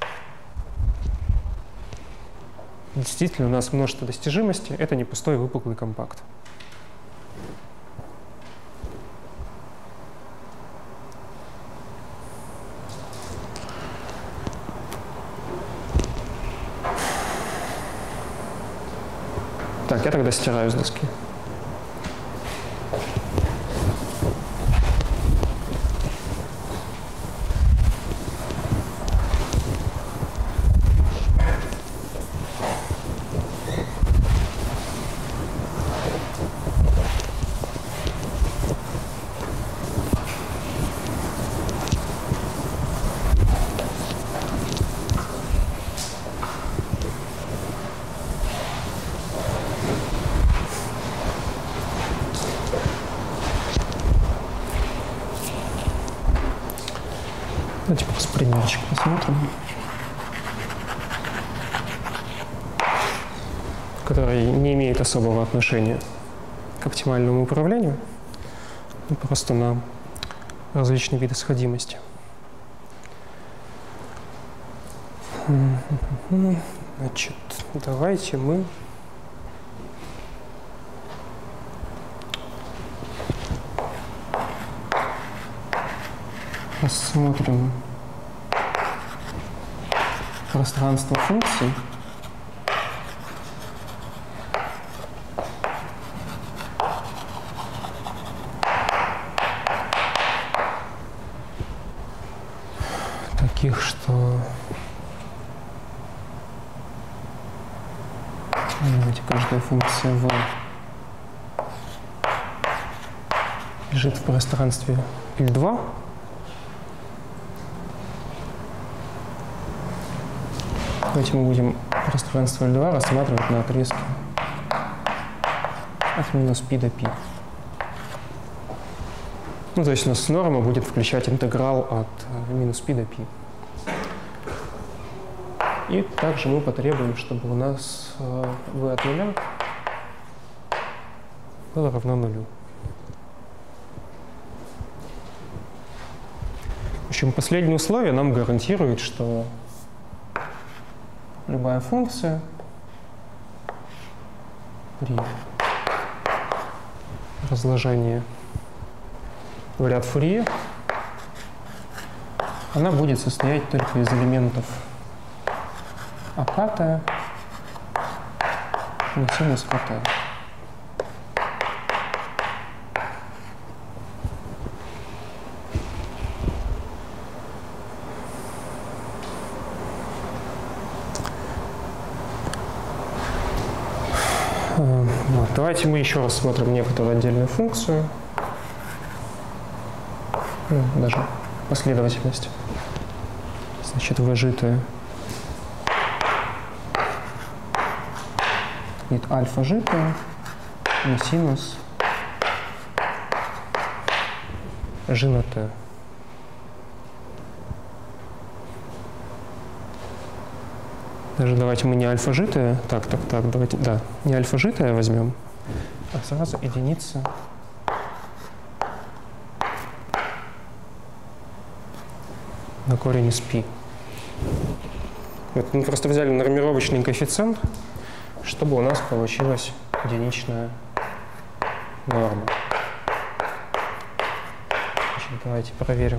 Действительно, у нас множество достижимости. Это не пустой выпуклый компакт. Так, я тогда стираю с доски. Давайте просто примерчик посмотрим, который не имеет особого отношения к оптимальному управлению, просто на различные виды сходимости. Значит, давайте мы рассмотрим пространство функций. Таких, что каждая функция v лежит в пространстве L два. Давайте мы будем пространство L два рассматривать на отрезке от минус π до π. Ну, то есть у нас норма будет включать интеграл от минус π до π. И также мы потребуем, чтобы у нас v от нуля было равно нулю. В общем, последнее условие нам гарантирует, что любая функция при разложении в ряд Фурье, она будет состоять только из элементов АК на синус КТ. Вот. Давайте мы еще рассмотрим некоторую отдельную функцию, ну, даже последовательность. Значит, v-житая будет альфа-житая на синус g на t. Даже давайте мы не альфа-житая, так, так, так, давайте, да, не альфа-житая возьмем, а сразу единица на корень из π. Вот мы просто взяли нормировочный коэффициент, чтобы у нас получилась единичная норма. Значит, давайте проверим.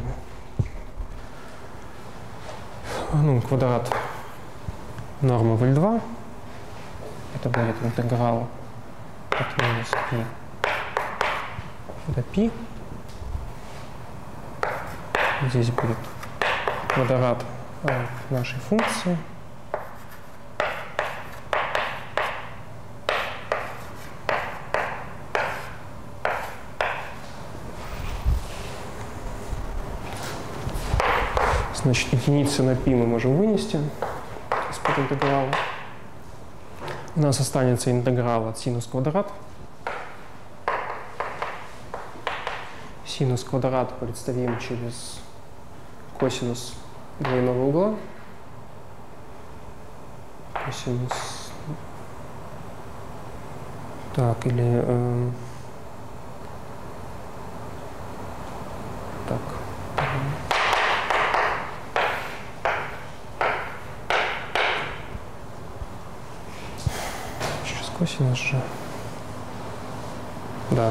Ну, квадрат нормы в L два. Это будет интеграл от минус π до π. Здесь будет квадрат нашей функции. Значит, единицы на π мы можем вынести из-под интеграла. У нас останется интеграл от синус квадрат. Синус квадрат представим через косинус двойного угла. Косинус. Так, или... Э, так. Через косинус же. Да.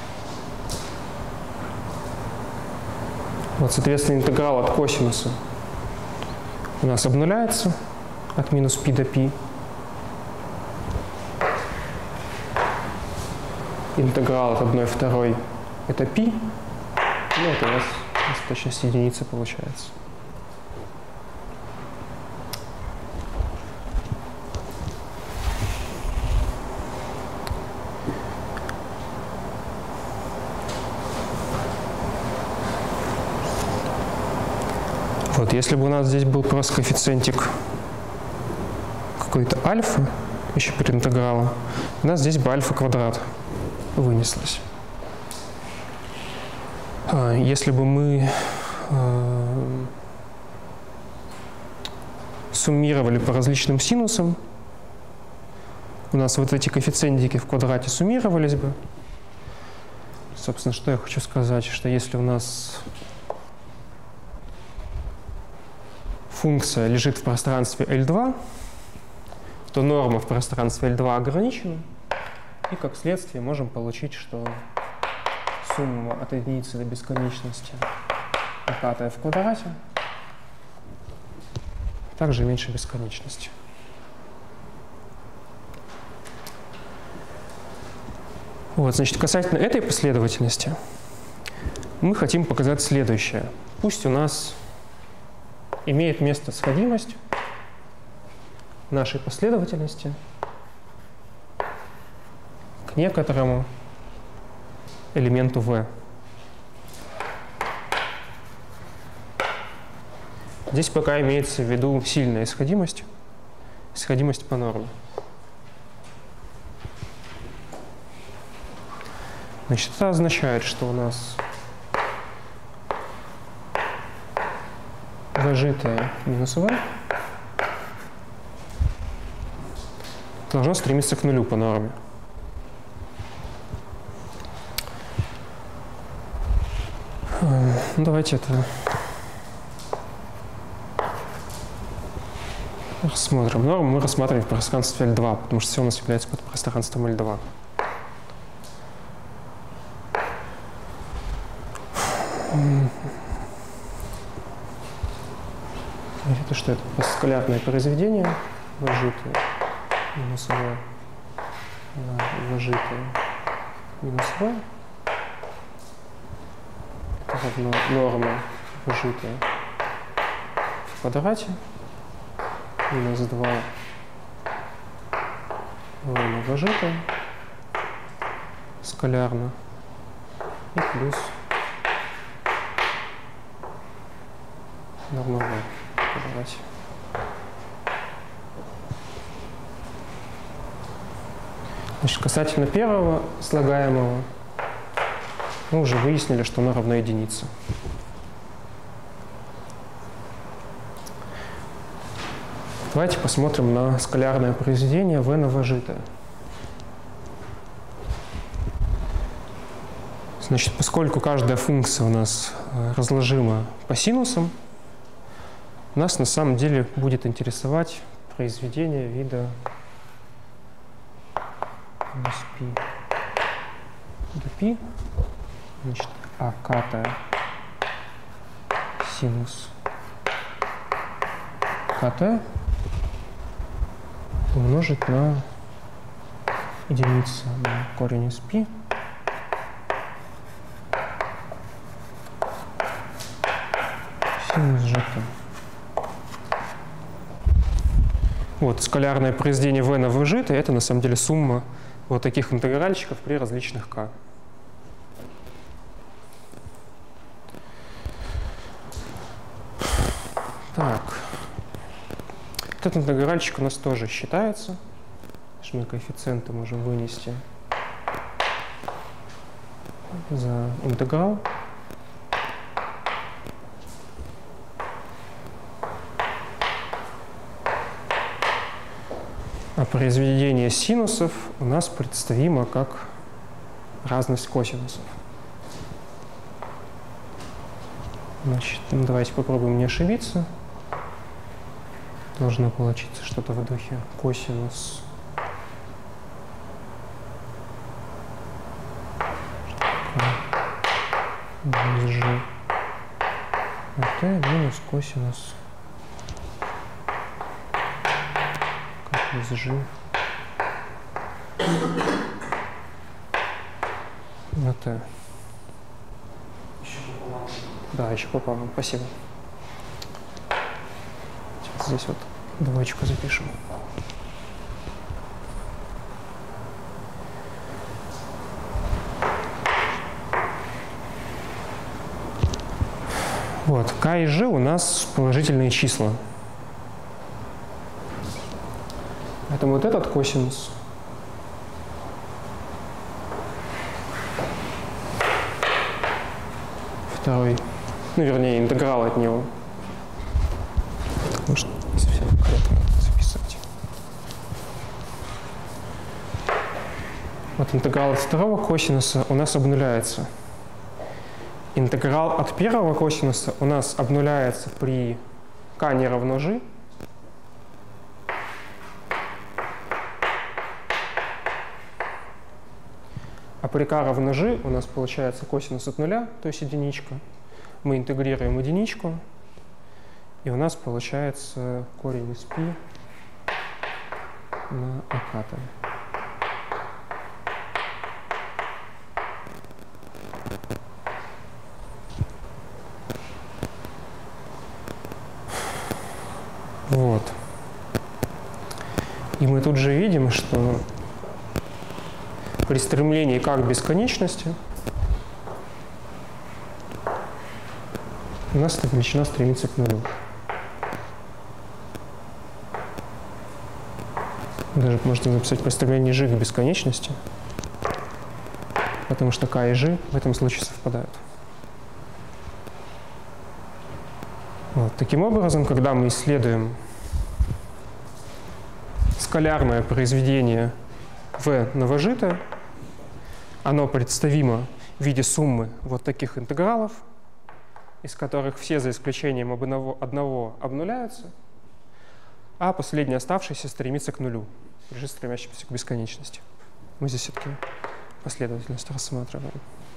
Вот, соответственно, интеграл от косинуса у нас обнуляется от минус π до π. интеграл от одной второй — это π. Ну, это у нас с точностью единицы получается. Вот, если бы у нас здесь был просто коэффициентик какой-то альфа, еще перед интегралом, у нас здесь бы альфа квадрат вынеслось. Если бы мы э, суммировали по различным синусам, у нас вот эти коэффициентики в квадрате суммировались бы. Собственно, что я хочу сказать, что если у нас функция лежит в пространстве L два, то норма в пространстве L два ограничена, и как следствие можем получить, что сумма от единицы до бесконечности пятая в квадрате также меньше бесконечности. Вот, значит, касательно этой последовательности мы хотим показать следующее. Пусть у нас имеет место сходимость нашей последовательности к некоторому элементу v. Здесь пока имеется в виду сильная исходимость, исходимость по норме. Значит, это означает, что у нас вжитое минус v должно стремиться к нулю по норме. Ну, давайте это рассмотрим. Норму мы рассматриваем в пространстве L два, потому что все у нас является под пространством L два. Это что? Это скалярное произведение вжитое минус v на вжитое минус v. Это равно норма вжитая в квадрате минус два v на вжитое скалярно и плюс норма v. Давайте. Значит, касательно первого слагаемого, мы уже выяснили, что оно равно единице. Давайте посмотрим на скалярное произведение v на вжитое. Значит, поскольку каждая функция у нас разложима по синусам, нас на самом деле будет интересовать произведение вида минус π до π, значит, а катая синус кт умножить на единицу на корень из π синус жт. Вот, скалярное произведение v на вжитое — это на самом деле сумма вот таких интегральчиков при различных k. Так. Этот интегральчик у нас тоже считается. Мы коэффициенты можем вынести за интеграл. А произведение синусов у нас представимо как разность косинусов. Значит, ну, давайте попробуем не ошибиться. Должно получиться что-то в духе косинус минус g на t минус косинус как из g на t.
Еще пополам.
Да, еще пополам. Спасибо. Сейчас здесь вот двоечку запишем. Вот, k и g у нас положительные числа. Поэтому вот этот косинус второй, ну, вернее, интеграл от него. Может, не совсем корректно записывать. Вот интеграл от второго косинуса у нас обнуляется. Интеграл от первого косинуса у нас обнуляется при k не равно g. А при k равно g у нас получается косинус от нуля, то есть единичка. Мы интегрируем единичку, и у нас получается корень из π на аката. Вот. И мы тут же видим, что при стремлении k к бесконечности у нас эта величина стремится к нулю. Даже можно записать при стремлении g к бесконечности, потому что k и g в этом случае совпадают. Вот. Таким образом, когда мы исследуем скалярное произведение v на v-жито, оно представимо в виде суммы вот таких интегралов, из которых все за исключением одного, одного обнуляются, а последний оставшийся стремится к нулю, же стремящимся к бесконечности. Мы здесь все-таки последовательность рассматриваем.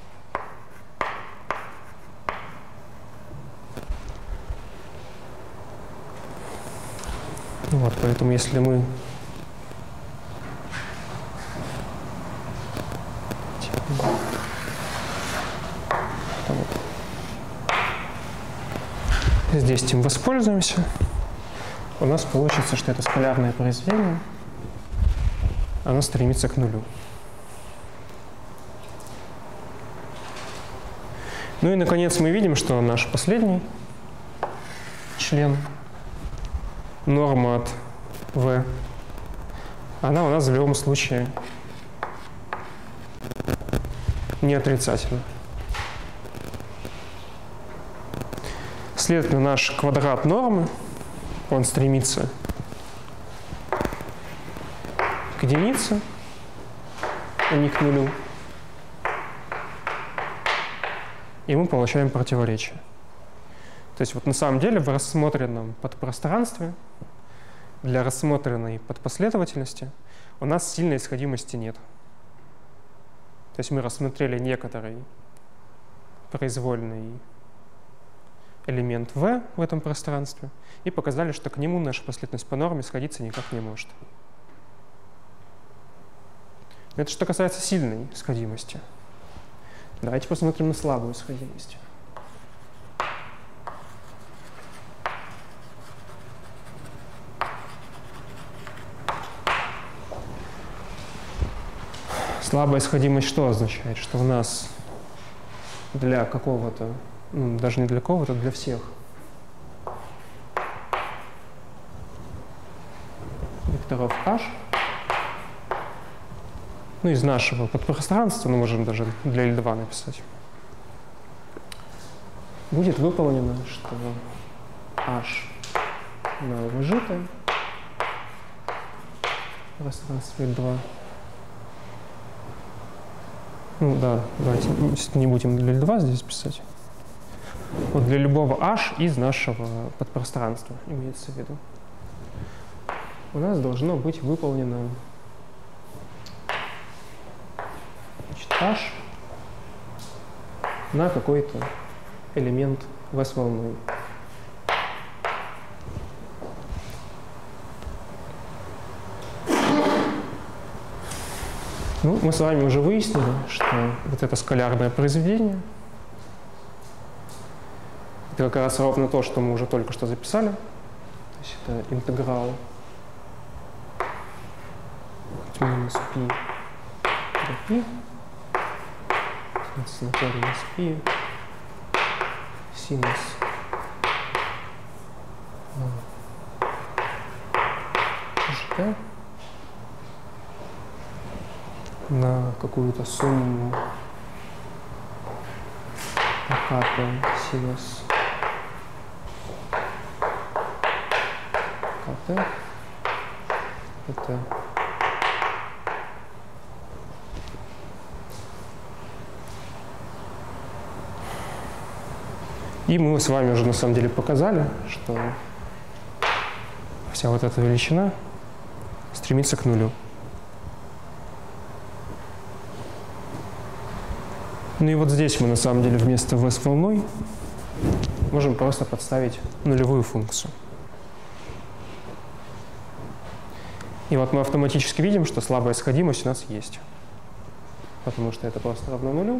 Вот, поэтому если мы здесь этим воспользуемся, у нас получится, что это скалярное произведение, оно стремится к нулю. Ну и, наконец, мы видим, что наш последний член, норма от v, она у нас в любом случае не отрицательна. Следовательно, наш квадрат нормы, он стремится к единице, а не к нулю. И мы получаем противоречие. То есть вот на самом деле в рассмотренном подпространстве для рассмотренной подпоследовательности у нас сильной исходимости нет. То есть мы рассмотрели некоторый произвольный элемент v в этом пространстве и показали, что к нему наша последовательность по норме сходиться никак не может. Это что касается сильной сходимости. Давайте посмотрим на слабую сходимость. Слабая сходимость что означает? Что у нас для какого-то, ну, даже не для кого-то, для всех векторов h, ну, из нашего подпространства, ну, можем даже для эль два написать, будет выполнено, что h на v-жито пространстве эль два. Ну да, давайте не будем для эль два здесь писать. Вот для любого h из нашего подпространства, имеется в виду, у нас должно быть выполнено, значит, h на какой-то элемент v-волны. Ну, мы с вами уже выяснили, что вот это скалярное произведение — это как раз ровно то, что мы уже только что записали. То есть это интеграл от минус π до π, на корень из π, синус g на какую-то сумму ката синус кт. Это и мы с вами уже на самом деле показали, что вся вот эта величина стремится к нулю. Ну и вот здесь мы на самом деле вместо v с волной можем просто подставить нулевую функцию. И вот мы автоматически видим, что слабая сходимость у нас есть. Потому что это просто равно нулю.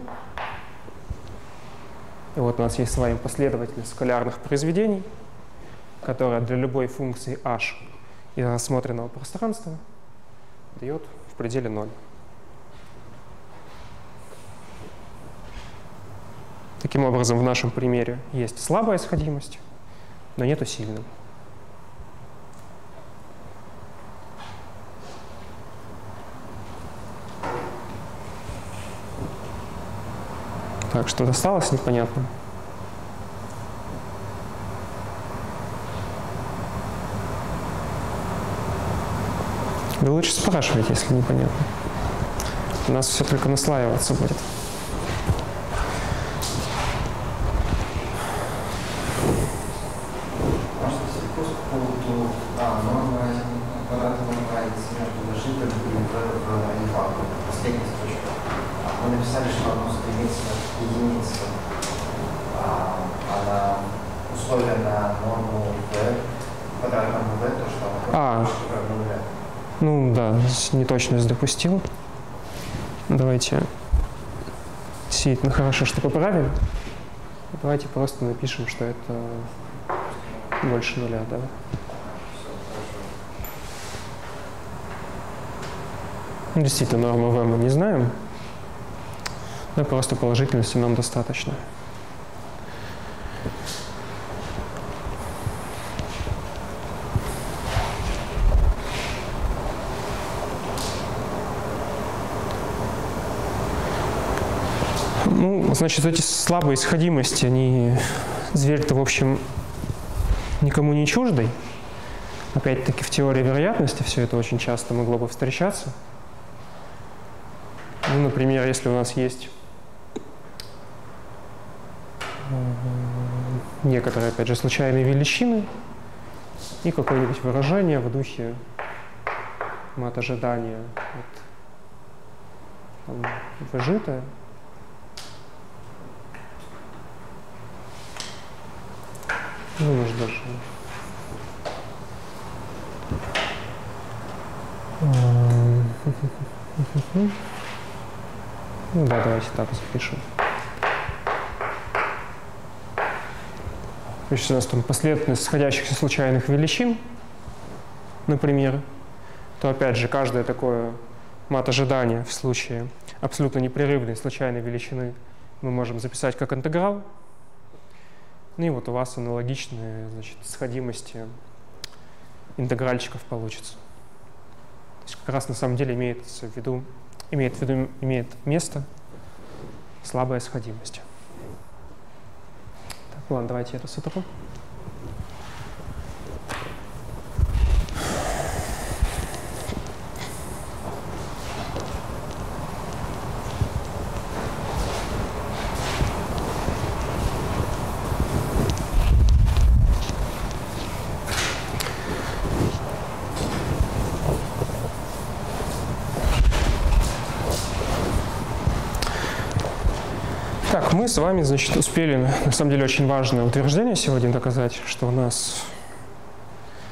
И вот у нас есть с вами последовательность скалярных произведений, которая для любой функции h из рассмотренного пространства дает в пределе ноль. Таким образом, в нашем примере есть слабая сходимость, но нету сильной. Так, что-то осталось непонятно. Вы лучше спрашивайте, если непонятно. У нас все только наслаиваться будет.
Мы написали, что оно стремится к единице, а, а на условия на норму v, квадратному v, то, что оно
а,
равно нуля.
Ну да, неточность допустил. Давайте действительно хорошо, что поправим. Давайте просто напишем, что это больше нуля, да? Ну, действительно, норму v мы не знаем. Но просто положительности нам достаточно. Ну, значит, эти слабые сходимости, они, зверь-то, в общем, никому не чуждый. Опять-таки, в теории вероятности все это очень часто могло бы встречаться. Ну, например, если у нас есть некоторые, опять же, случайные величины и какое-нибудь выражение в духе мат ожидания от выжитое. Ну, может, даже... Ну да, давайте так запишем. То есть у нас там последовательность сходящихся случайных величин, например, то опять же каждое такое мат ожидания в случае абсолютно непрерывной случайной величины мы можем записать как интеграл. Ну и вот у вас аналогичные, значит, сходимости интегральчиков получится. То есть как раз на самом деле имеется в виду, имеет в виду, имеет место слабая сходимость. Так, ладно, давайте я это сотру. Так, мы с вами, значит, успели, на самом деле, очень важное утверждение сегодня доказать, что у нас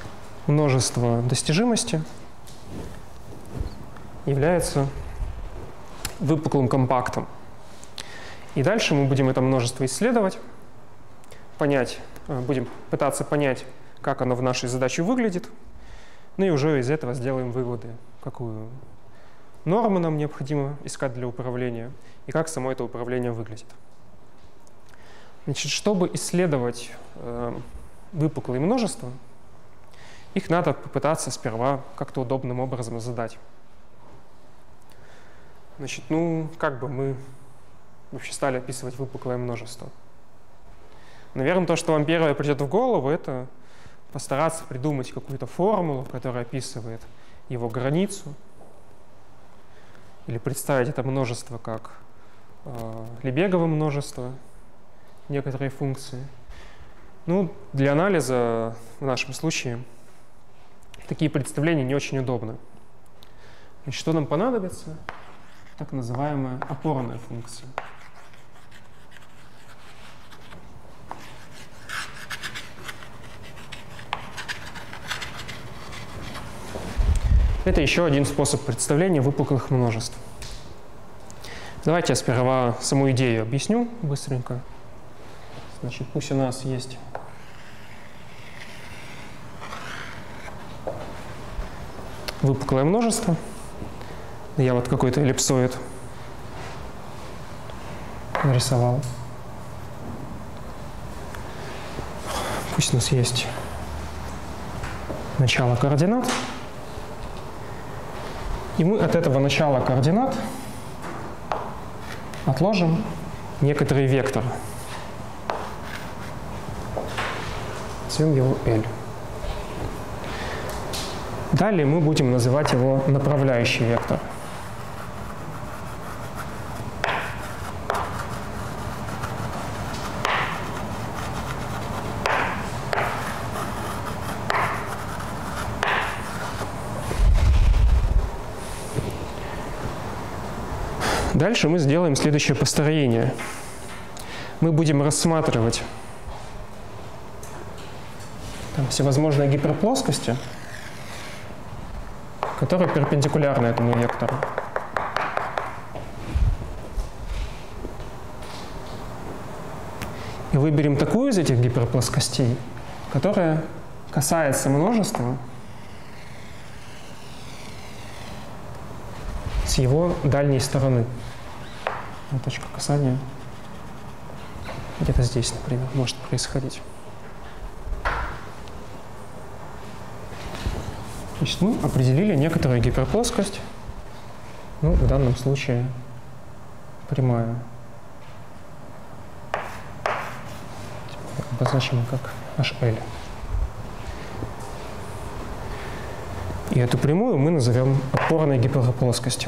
множество достижимости является выпуклым компактом. И дальше мы будем это множество исследовать, понять, будем пытаться понять, как оно в нашей задаче выглядит, ну и уже из этого сделаем выводы, какую норму нам необходимо искать для управления и как само это управление выглядит. Значит, чтобы исследовать э, выпуклые множества, их надо попытаться сперва как-то удобным образом задать. Значит, ну, как бы мы вообще стали описывать выпуклое множество? Наверное, то, что вам первое придет в голову, это постараться придумать какую-то формулу, которая описывает его границу, или представить это множество как э, Лебегово множество некоторой функции. Ну, для анализа в нашем случае такие представления не очень удобны. И что нам понадобится? Так называемая опорная функция. Это еще один способ представления выпуклых множеств. Давайте я сперва саму идею объясню быстренько. Значит, пусть у нас есть выпуклое множество. Я вот какой-то эллипсоид нарисовал. Пусть у нас есть начало координат. И мы от этого начала координат отложим некоторый вектор. Назовем его L. Далее мы будем называть его направляющий вектор. Дальше мы сделаем следующее построение. Мы будем рассматривать там всевозможные гиперплоскости, которые перпендикулярны этому вектору. И выберем такую из этих гиперплоскостей, которая касается множества с его дальней стороны. Точка касания где-то здесь, например, может происходить. Значит, мы определили некоторую гиперплоскость, ну, в данном случае прямая. Обозначим как эйч эл. И эту прямую мы назовем опорной гиперплоскостью.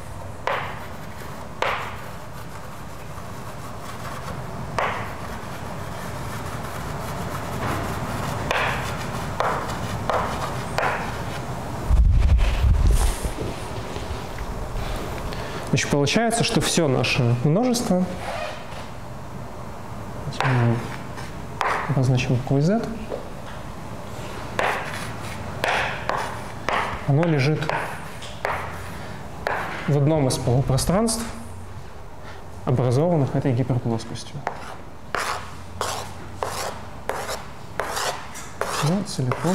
Значит, получается, что все наше множество, обозначим какой z, оно лежит в одном из полупространств, образованных этой гиперплоскостью. Оно целиком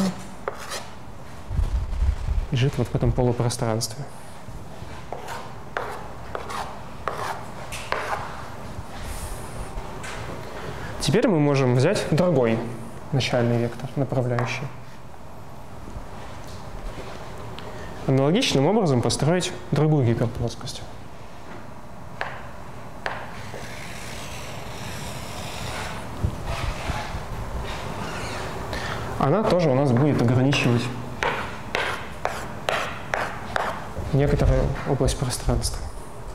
лежит вот в этом полупространстве. Теперь мы можем взять другой начальный вектор, направляющий. Аналогичным образом построить другую гиперплоскость. Она тоже у нас будет ограничивать некоторую область пространства.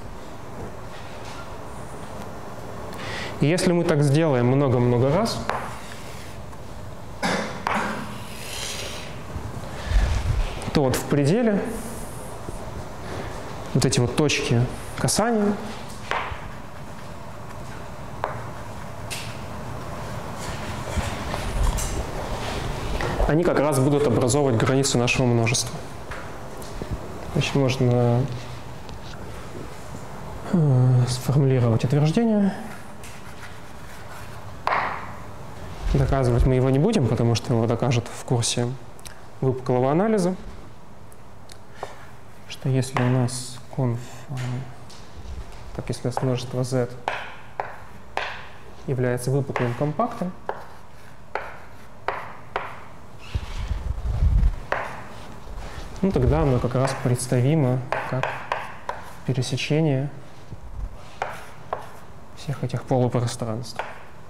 И если мы так сделаем много-много раз, то вот в пределе вот эти вот точки касания они как раз будут образовывать границу нашего множества. Значит, можно сформулировать утверждение. Доказывать мы его не будем, потому что его докажут в курсе выпуклого анализа, что если у нас конф, так если у нас множество z является выпуклым компактом, ну тогда оно как раз представимо как пересечение всех этих полупространств.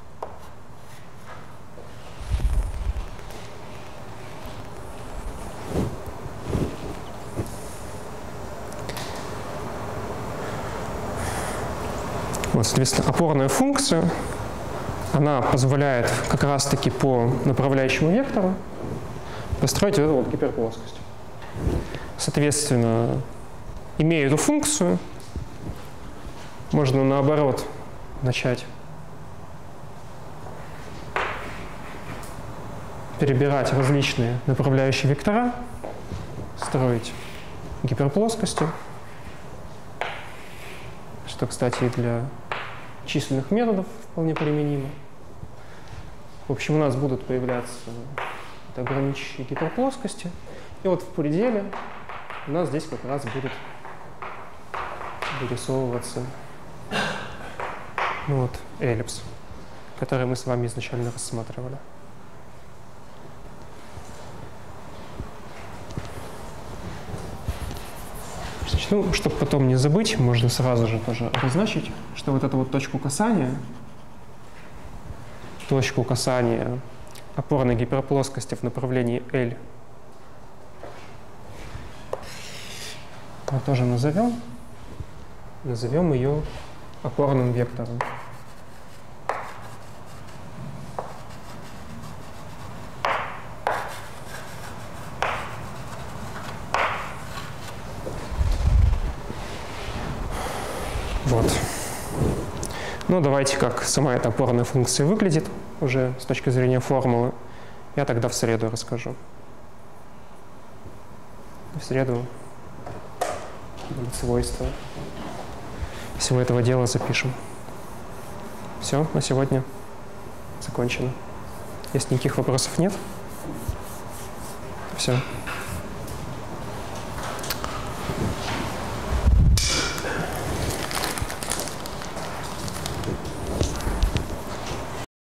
Вот, соответственно, опорная функция, она позволяет как раз-таки по направляющему вектору построить эту вот гиперплоскость. Соответственно, имея эту функцию, можно наоборот начать перебирать различные направляющие вектора, строить гиперплоскости, что, кстати, и для численных методов вполне применимо. В общем, у нас будут появляться ограничивающие гиперплоскости, и вот в пределе у нас здесь как раз будет вырисовываться ну вот, эллипс, который мы с вами изначально рассматривали. Значит, ну, чтобы потом не забыть, можно сразу же тоже обозначить, что вот эту вот точку касания, точку касания опорной гиперплоскости в направлении L, мы тоже назовем, назовем ее опорным вектором. Вот. Ну, давайте, как сама эта опорная функция выглядит уже с точки зрения формулы, я тогда в среду расскажу. В среду будут свойства всего этого дела запишем. Все, на сегодня закончено. Если никаких вопросов нет, все.